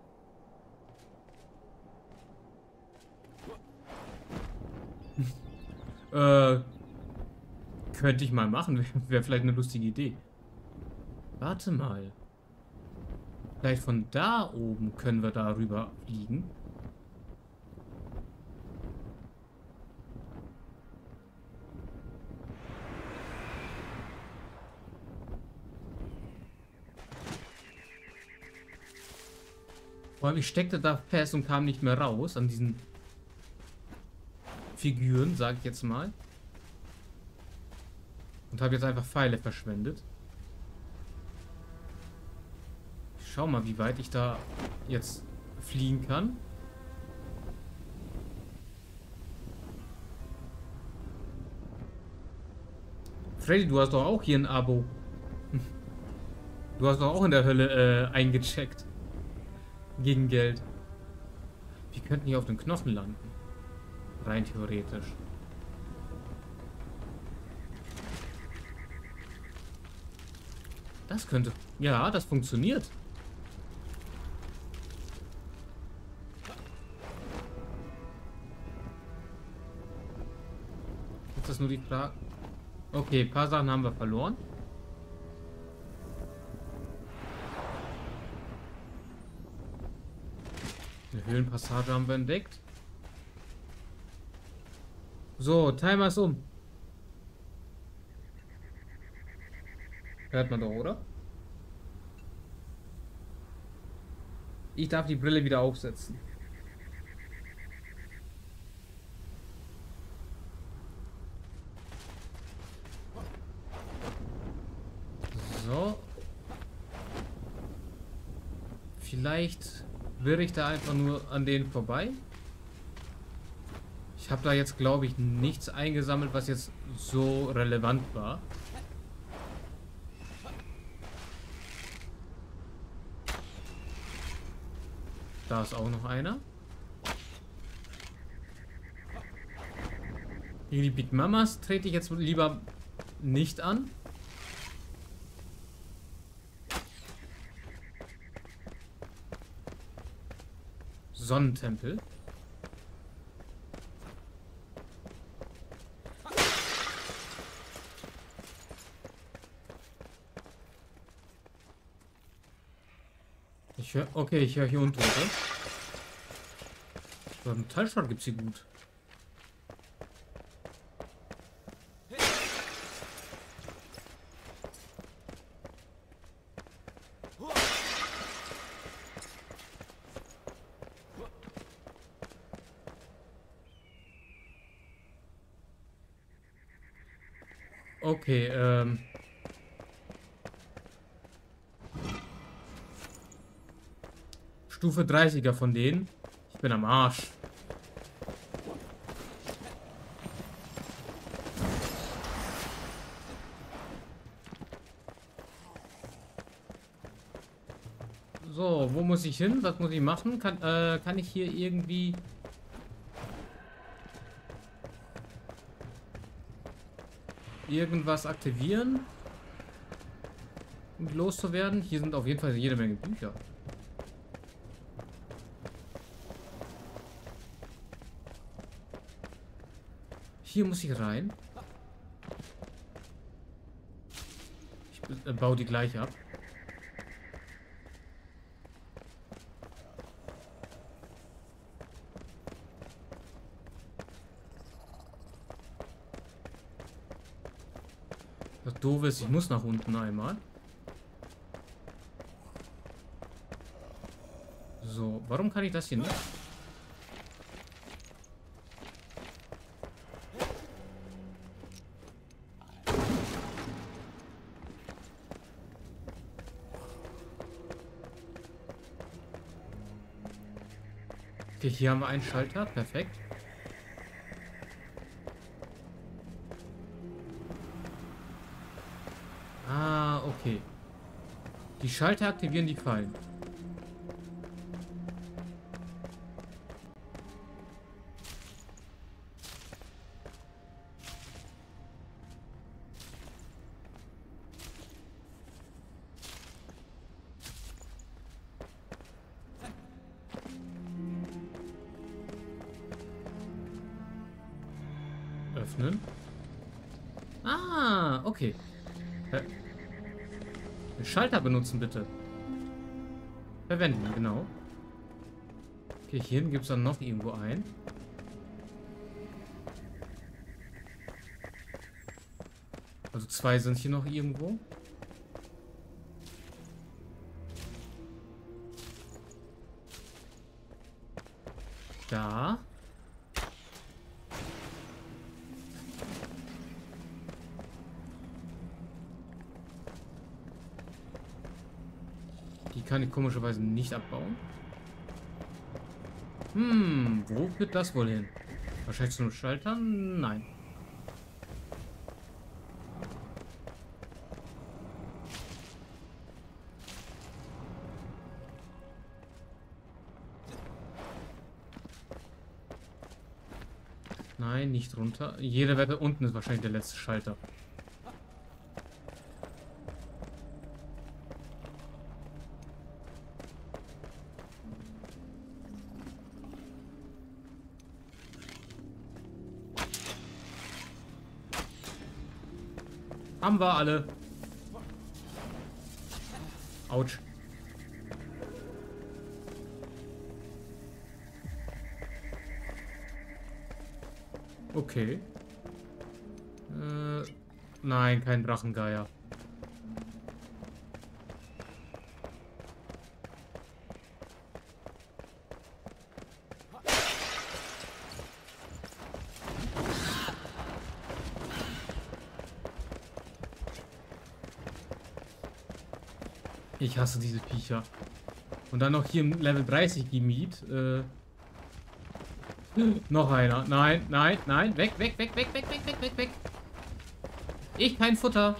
Könnte ich mal machen, wäre vielleicht eine lustige Idee. Warte mal. Vielleicht von da oben können wir darüber fliegen. Vor allem, ich steckte da fest und kam nicht mehr raus an diesen Figuren, sage ich jetzt mal. Und habe jetzt einfach Pfeile verschwendet. Ich schau mal, wie weit ich da jetzt fliegen kann. Freddy, du hast doch auch hier ein Abo. Du hast doch auch in der Hölle eingecheckt. Gegen Geld. Wir könnten hier auf den Knochen landen. Rein theoretisch. Das könnte... Ja, das funktioniert. Ist das nur die Frage... Okay, ein paar Sachen haben wir verloren. Eine Höhlenpassage haben wir entdeckt. So, Timer ist um. Hört man doch, oder? Ich darf die Brille wieder aufsetzen. So. Vielleicht wirre ich da einfach nur an denen vorbei. Ich habe da jetzt, glaube ich, nichts eingesammelt, was jetzt so relevant war. Da ist auch noch einer. Gegen die Big Mamas trete ich jetzt lieber nicht an. Sonnentempel. Ich höre, okay, ich höre hier Untote. Aber Metallschrott gibt es hier gut. Okay, Stufe 30er von denen. Ich bin am Arsch. So, wo muss ich hin? Was muss ich machen? Kann ich hier irgendwie... irgendwas aktivieren? Um loszuwerden? Hier sind auf jeden Fall jede Menge Bücher. Hier muss ich rein. Ich baue die gleich ab. Das Doofe ist, ich muss nach unten einmal. So, warum kann ich das hier nicht? Okay, hier haben wir einen Schalter. Perfekt. Ah, okay. Die Schalter aktivieren die Fallen. Öffnen. Ah, okay. Den Schalter benutzen, bitte. Verwenden, genau. Okay, hier gibt es dann noch irgendwo ein. Also 2 sind hier noch irgendwo. Da. Die kann ich komischerweise nicht abbauen. Wo führt das wohl hin? Wahrscheinlich zu einem Schalter? Nein. Nein, nicht runter. Jeder Wette unten ist wahrscheinlich der letzte Schalter. Haben wir alle. Autsch. Okay. Nein, kein Drachengeier. Ich hasse diese Viecher. Und dann noch hier im Level 30 Gebiet. Noch einer. Nein, nein, nein. Weg, weg, weg, weg, weg, weg, weg, weg, weg. Ich kein Futter.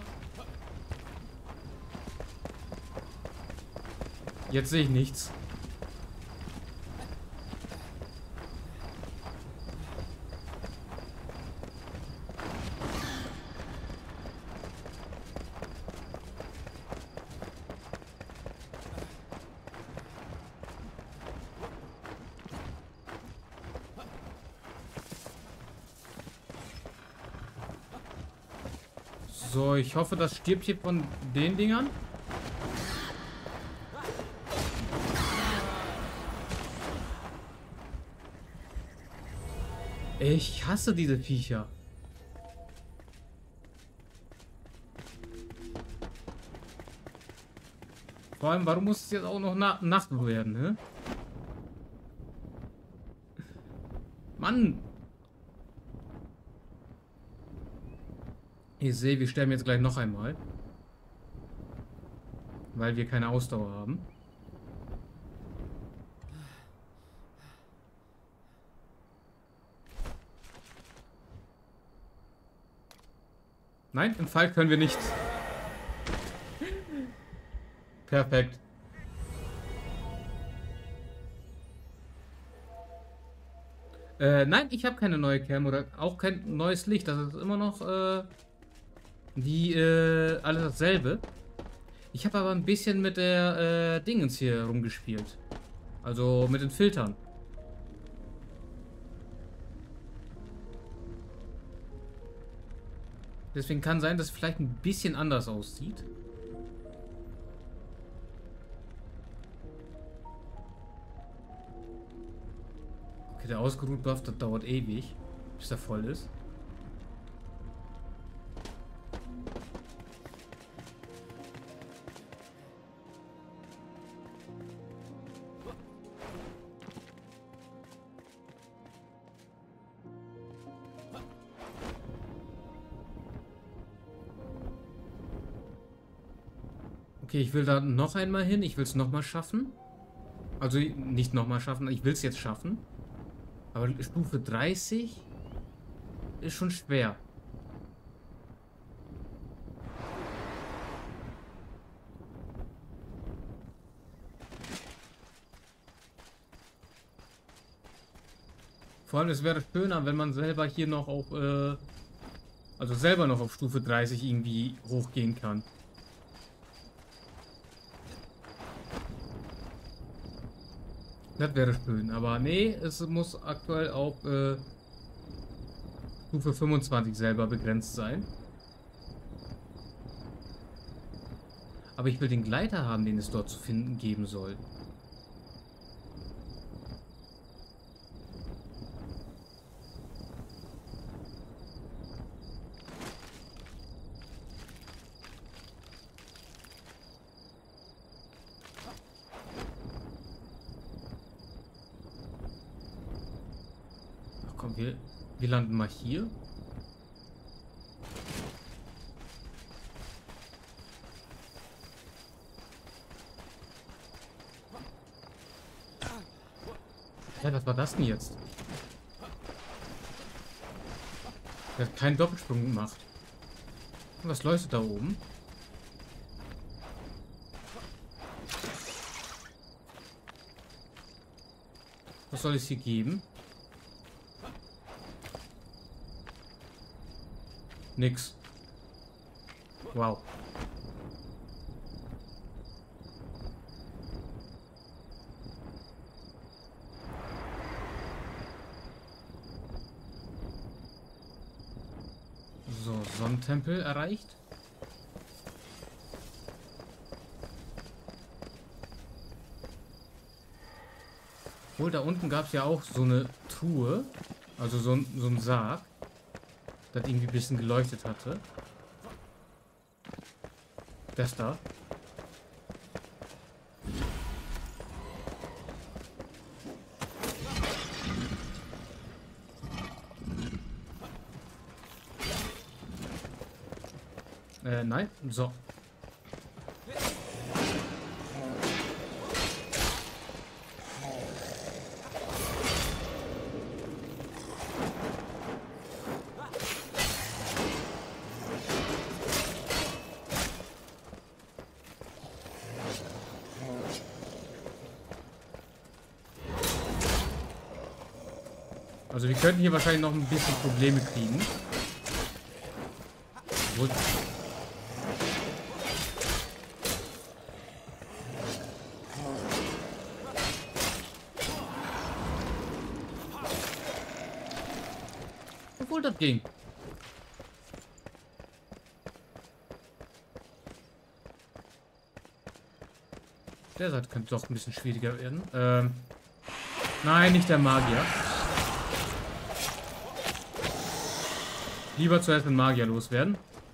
Jetzt sehe ich nichts. So, ich hoffe, das stirbt hier von den Dingern. Ich hasse diese Viecher. Vor allem, warum muss es jetzt auch noch Nacht werden, hä? Mann! Ich sehe, wir sterben jetzt gleich noch einmal. Weil wir keine Ausdauer haben. Nein, im Fall können wir nicht. Perfekt. Nein, ich habe keine neue Cam oder auch kein neues Licht. Das ist immer noch alles dasselbe. Ich habe aber ein bisschen mit der Dingens hier rumgespielt. Also mit den Filtern. Deswegen kann sein, dass es vielleicht ein bisschen anders aussieht. Okay, der ausgeruht Buff, das dauert ewig, bis er voll ist. Okay, ich will da noch einmal hin. Ich will es nochmal schaffen. Also nicht nochmal schaffen, ich will es jetzt schaffen. Aber Stufe 30 ist schon schwer. Vor allem, es wäre schöner, wenn man selber hier noch auf, also selber noch auf Stufe 30 irgendwie hochgehen kann. Das wäre schön, aber nee, es muss aktuell auf Stufe 25 selber begrenzt sein. Aber ich will den Gleiter haben, den es dort zu finden geben soll. Ach komm, wir landen mal hier. Ja, was war das denn jetzt? Der hat keinen Doppelsprung gemacht. Was leuchtet da oben? Was soll es hier geben? Nix. Wow. So, Sonnentempel erreicht. Obwohl, da unten gab es ja auch so eine Truhe. Also so ein Sarg. Das irgendwie ein bisschen geleuchtet hatte. Das da. Nein. So. Also wir könnten hier wahrscheinlich noch ein bisschen Probleme kriegen. Obwohl, das ging. Der Seite könnte doch ein bisschen schwieriger werden. Nein, nicht der Magier. Lieber zuerst mit Magier loswerden.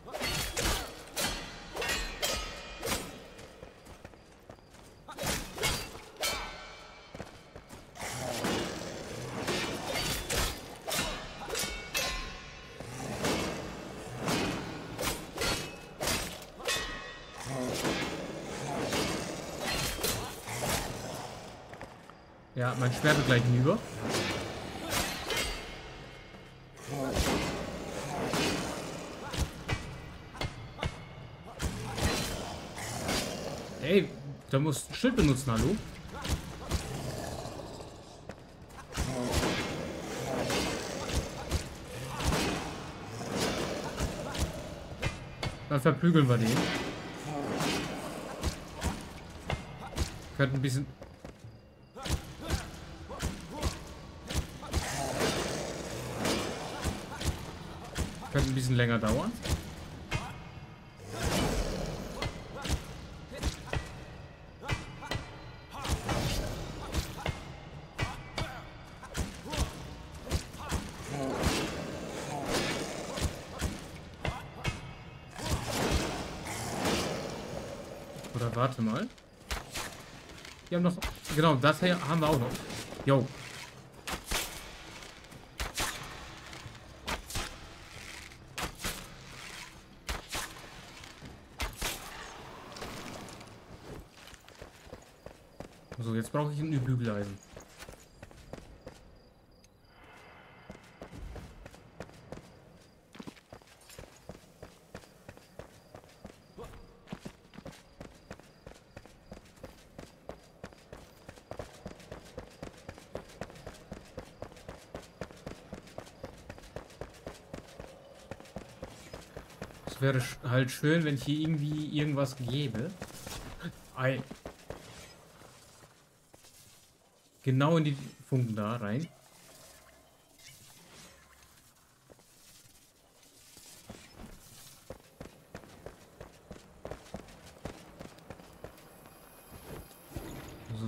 Ja, mein Schwert wird gleich hinüber. Ey, da musst du ein Schild benutzen, hallo? Dann verprügeln wir den. Könnte ein bisschen... Könnte ein bisschen länger dauern. Oder warte mal. Wir haben noch... Genau, das hier haben wir auch noch. Jo. So, jetzt brauche ich ein Bügeleisen. Es wäre halt schön, wenn ich hier irgendwie irgendwas gäbe. Ei. Genau in die Funken da rein.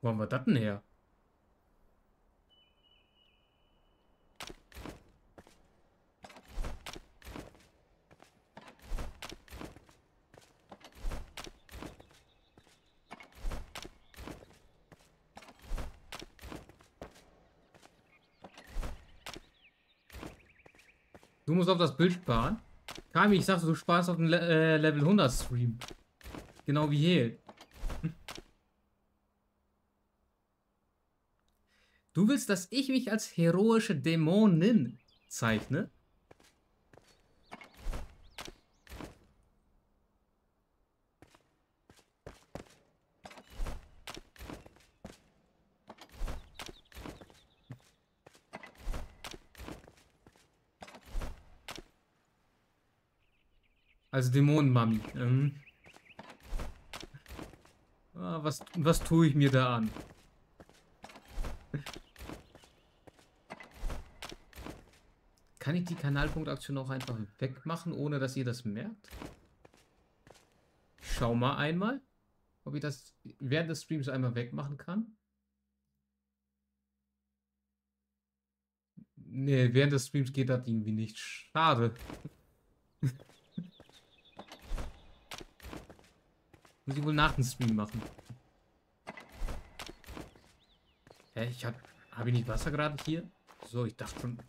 Wo haben wir das denn her? Du musst auf das Bild sparen. Kami, ich sagte, du sparst auf den Level 100 Stream. Genau wie hier. Du willst, dass ich mich als heroische Dämonin zeichne? Als Dämonenmami. Was tue ich mir da an? Kann ich die Kanalpunktaktion auch einfach wegmachen, ohne dass ihr das merkt? Schau mal einmal, ob ich das während des Streams einmal wegmachen kann. Nee, während des Streams geht das irgendwie nicht. Schade. Muss ich wohl nach dem Stream machen. Hä, hab ich nicht Wasser gerade hier? So, ich dachte schon.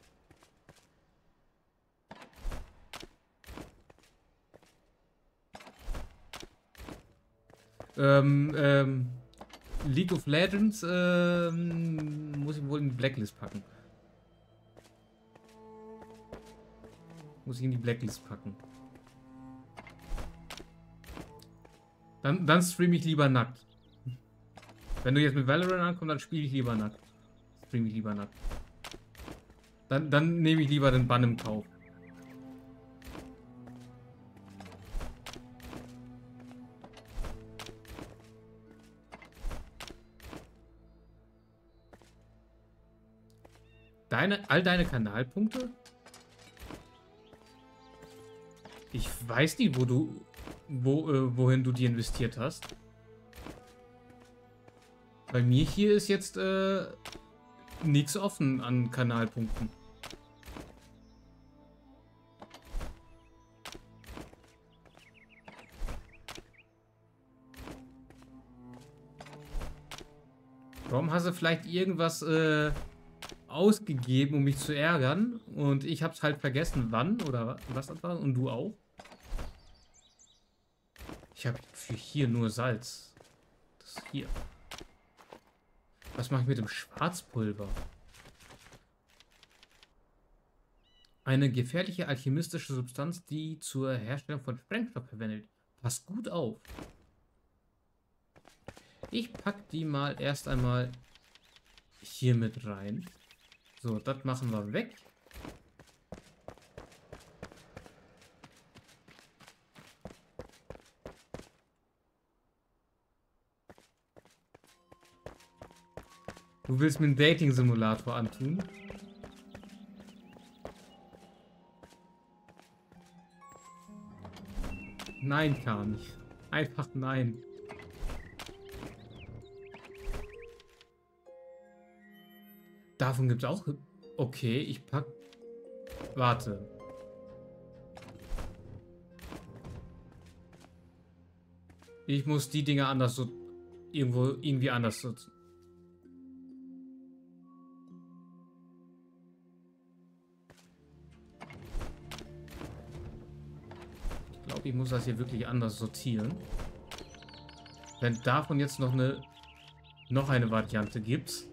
League of Legends muss ich wohl in die Blacklist packen. Muss ich in die Blacklist packen. Dann streame ich lieber nackt. Wenn du jetzt mit Valorant ankommst, dann spiele ich lieber nackt. Streame ich lieber nackt. Dann nehme ich lieber den Bann im Kauf. All deine Kanalpunkte? Ich weiß nicht, wohin du die investiert hast. Bei mir hier ist jetzt nichts offen an Kanalpunkten. Warum hast du vielleicht irgendwas ausgegeben, um mich zu ärgern? Und ich hab's halt vergessen, wann oder was das war. Und du auch? Ich habe für hier nur Salz. Das hier. Was mache ich mit dem Schwarzpulver? Eine gefährliche alchemistische Substanz, die zur Herstellung von Sprengstoff verwendet. Passt gut auf. Ich pack die mal erst einmal hier mit rein. So, das machen wir weg. Du willst mir einen Dating-Simulator antun? Nein, Kami. Einfach nein. Davon gibt es auch... Okay, ich pack... Warte. Ich muss die Dinge anders so... Irgendwie anders so... Ich glaube, ich muss das hier wirklich anders sortieren. Wenn davon jetzt noch eine Variante gibt.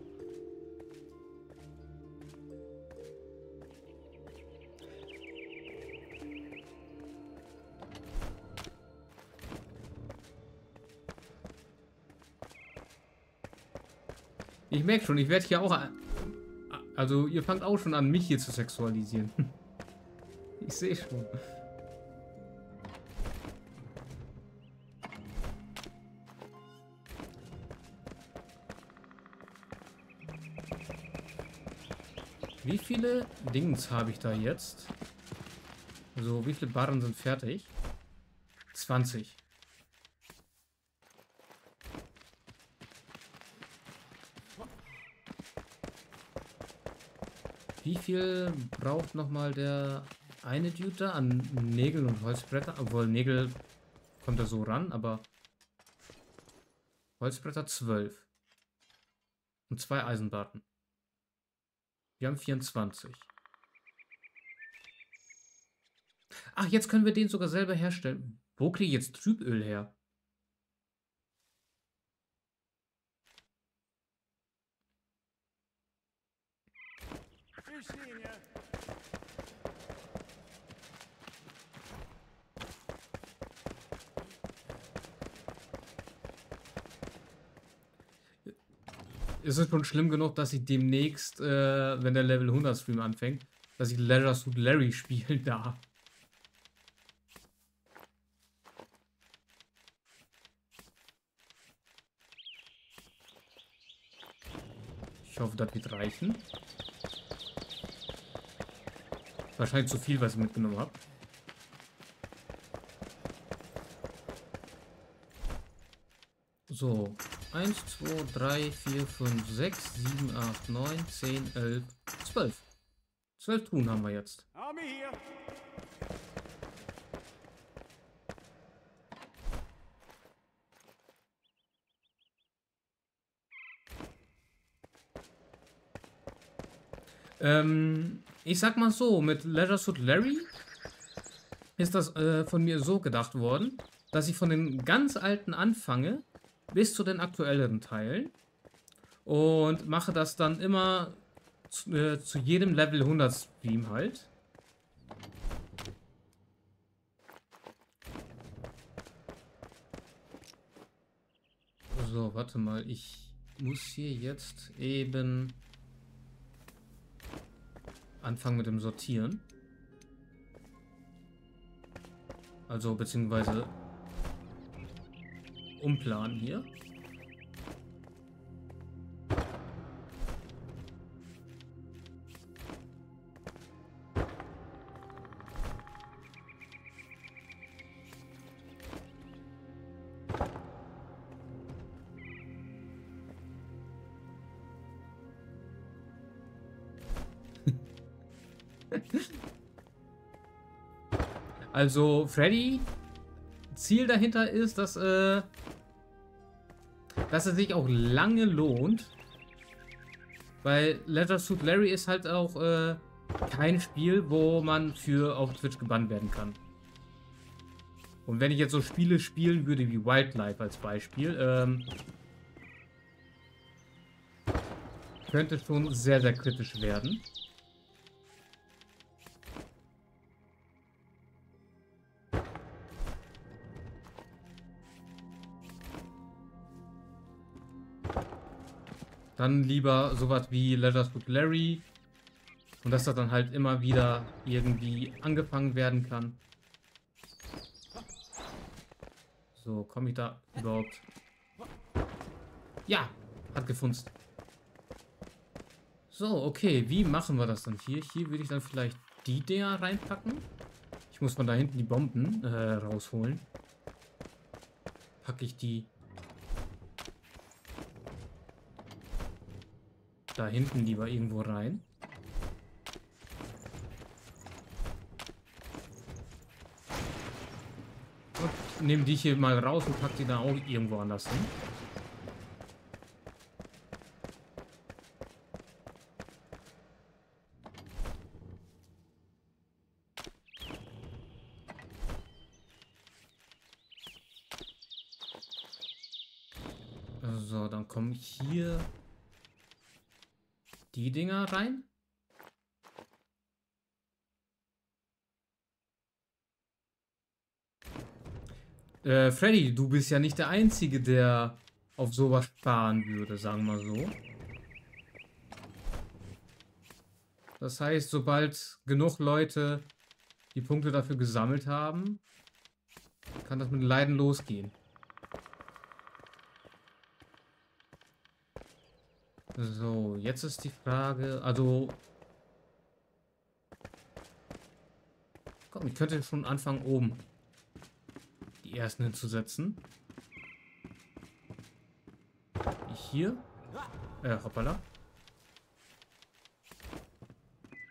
Ich merke schon, ich werde hier auch... Also, ihr fangt auch schon an, mich hier zu sexualisieren. Ich sehe schon. Wie viele Dings habe ich da jetzt? So, wie viele Barren sind fertig? 20. Wie viel braucht nochmal der eine Dude da an Nägel und Holzbretter? Obwohl, Nägel kommt er so ran, aber Holzbretter 12. Und 2 Eisenbarten. Wir haben 24. Ach, jetzt können wir den sogar selber herstellen. Wo kriege ich jetzt Trüböl her? Ist es schon schlimm genug, dass ich demnächst, wenn der Level 100 Stream anfängt, dass ich Leisure Suit Larry spielen darf? Ich hoffe, das wird reichen. Wahrscheinlich zu viel, was ich mitgenommen habe. So. 1, 2, 3, 4, 5, 6, 7, 8, 9, 10, 11, 12. 12 Truhen haben wir jetzt. Ich sag mal so, mit Leisure Suit Larry ist das von mir so gedacht worden, dass ich von den ganz alten anfange bis zu den aktuelleren Teilen und mache das dann immer zu jedem Level 100 Stream halt. So, warte mal, ich muss hier jetzt eben anfangen mit dem Sortieren. Also, beziehungsweise umplanen hier. Also, Freddy, Ziel dahinter ist, dass es sich auch lange lohnt. Weil Leisure Suit Larry ist halt auch kein Spiel, wo man für auf Twitch gebannt werden kann. Und wenn ich jetzt so Spiele spielen würde wie Wildlife als Beispiel, könnte schon sehr, sehr kritisch werden. Dann lieber sowas wie Leisure Suit Larry. Und dass das dann halt immer wieder irgendwie angefangen werden kann. So, komme ich da überhaupt? Ja, hat gefunzt. So, okay, wie machen wir das dann hier? Hier würde ich dann vielleicht die Dinger reinpacken. Ich muss von da hinten die Bomben rausholen. Packe ich die da hinten lieber irgendwo rein. Und nehme die hier mal raus und pack die dann auch irgendwo anders hin. So, dann kommen hier die Dinger rein. Freddy, du bist ja nicht der Einzige, der auf sowas sparen würde, sagen wir mal so. Das heißt, sobald genug Leute die Punkte dafür gesammelt haben, kann das mit Leiden losgehen. So, jetzt ist die Frage, also... Komm, ich könnte schon anfangen, oben die ersten hinzusetzen. Hier. Hoppala.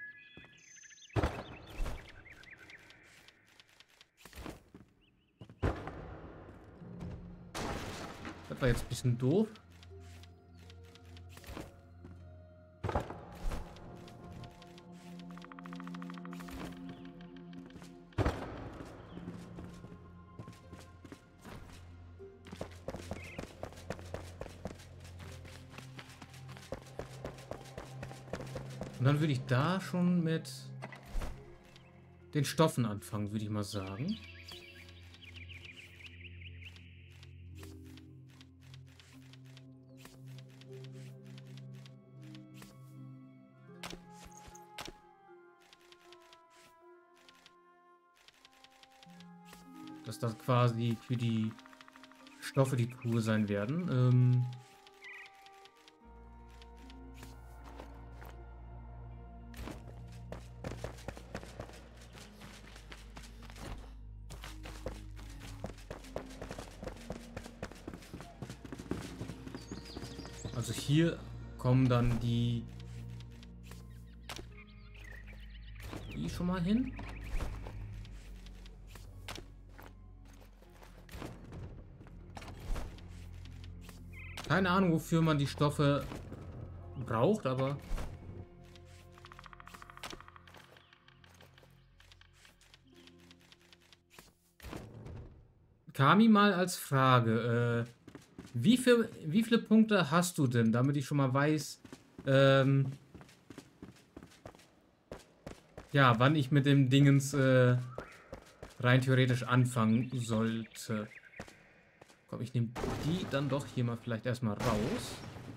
Das war jetzt ein bisschen doof. Und dann würde ich da schon mit den Stoffen anfangen, würde ich mal sagen. Dass das quasi für die Stoffe die Truhe sein werden. Also hier kommen dann die schon mal hin. Keine Ahnung, wofür man die Stoffe braucht, aber Kami, mal als Frage, wie viele Punkte hast du denn, damit ich schon mal weiß, ja, wann ich mit dem Dingens rein theoretisch anfangen sollte. Komm, ich nehme die dann doch hier mal vielleicht erstmal raus.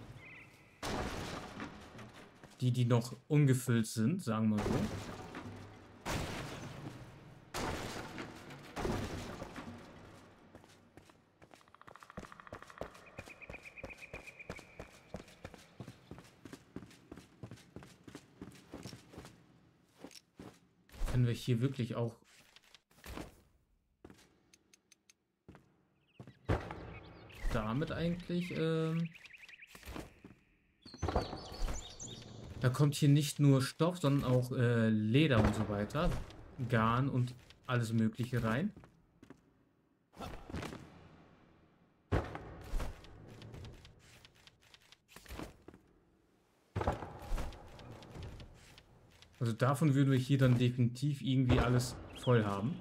Die noch ungefüllt sind, sagen wir so. Können wir hier wirklich auch damit eigentlich, da kommt hier nicht nur Stoff, sondern auch Leder und so weiter, Garn und alles Mögliche rein. Also davon würden wir hier dann definitiv irgendwie alles voll haben.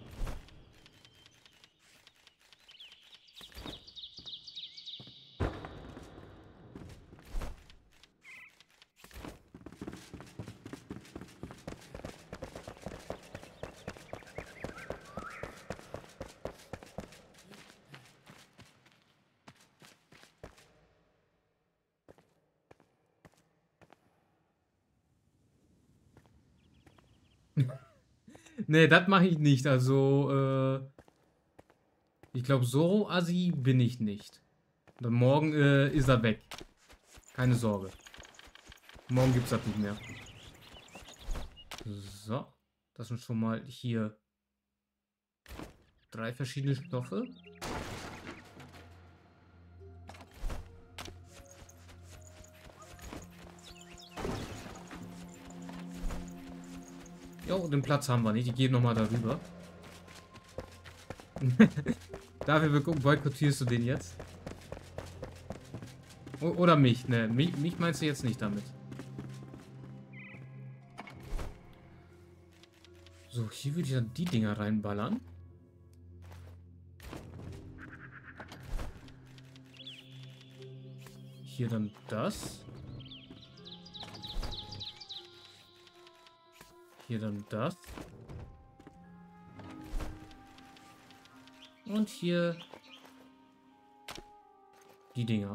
Nee, das mache ich nicht. Also, ich glaube, so assi bin ich nicht. Und morgen ist er weg. Keine Sorge. Morgen gibt es das nicht mehr. So. Das sind schon mal hier 3 verschiedene Stoffe. Jo, den Platz haben wir nicht. Ich gehe nochmal darüber. Dafür boykottierst du den jetzt? Oder mich, ne? Mich meinst du jetzt nicht damit. So, hier würde ich dann die Dinger reinballern. Hier dann das. Hier dann das. Und hier die Dinger.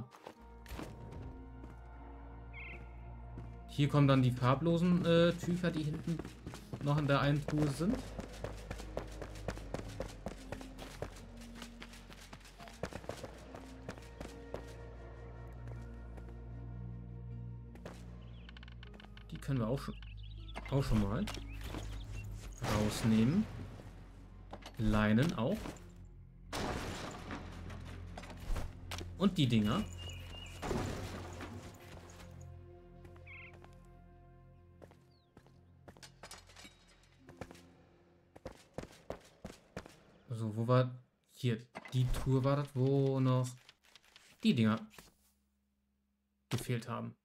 Hier kommen dann die farblosen Tücher, die hinten noch in der einen Truhe sind. Die können wir auch schon mal rausnehmen. Leinen auch. Und die Dinger. So, wo war... Hier, die Tour war das, wo noch die Dinger gefehlt haben.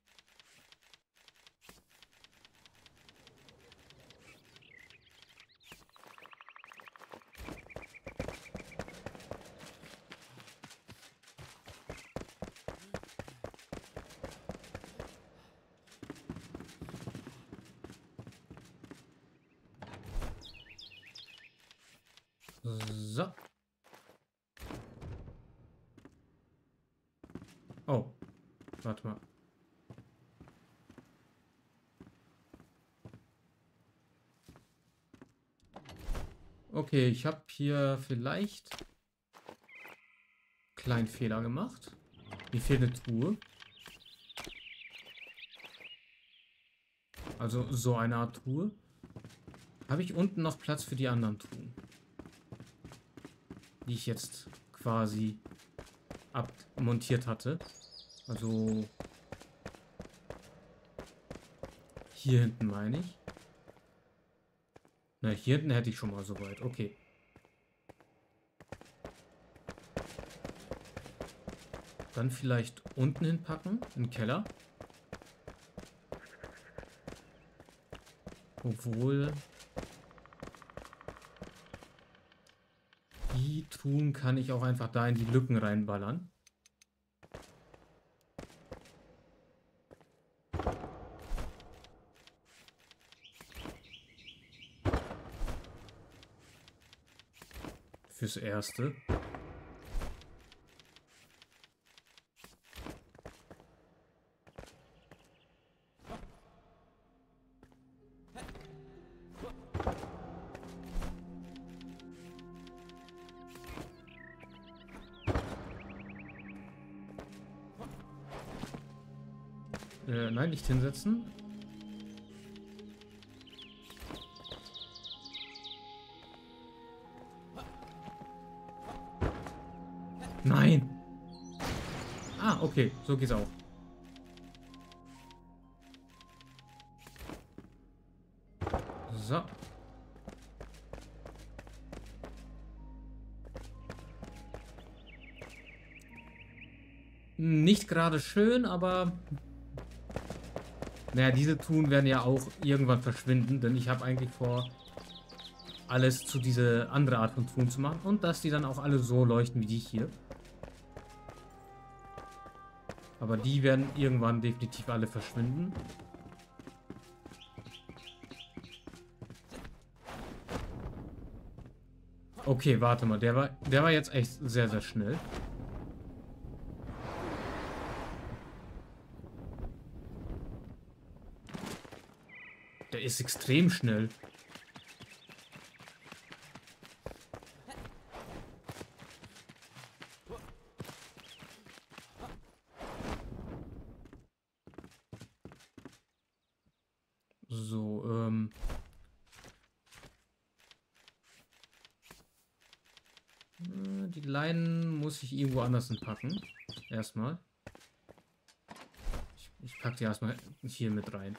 So. Oh, warte mal. Okay, ich habe hier vielleicht einen kleinen Fehler gemacht. Mir fehlt eine Truhe. Also so eine Art Truhe. Habe ich unten noch Platz für die anderen Truhen? Die ich jetzt quasi abmontiert hatte. Also hier hinten meine ich. Na, hier hinten hätte ich schon mal so weit. Okay. Dann vielleicht unten hinpacken, im Keller. Obwohl die Truhen kann ich auch einfach da in die Lücken reinballern. Fürs Erste. Nein, nicht hinsetzen. Nein. Ah, okay. So geht's auch. So. Nicht gerade schön, aber... Naja, diese Truhen werden ja auch irgendwann verschwinden, denn ich habe eigentlich vor, alles zu dieser andere Art von Truhen zu machen und dass die dann auch alle so leuchten wie die hier. Aber die werden irgendwann definitiv alle verschwinden. Okay, warte mal, der war jetzt echt sehr, sehr schnell. Der ist extrem schnell. So, die Leinen muss ich irgendwo anders packen. Erstmal. Ich packe die erstmal hier mit rein.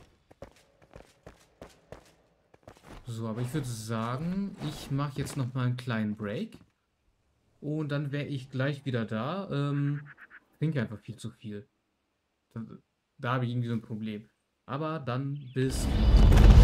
So, aber ich würde sagen, ich mache jetzt noch mal einen kleinen Break. Und dann wäre ich gleich wieder da. Trinke einfach viel zu viel. Da habe ich irgendwie so ein Problem. Aber dann bis...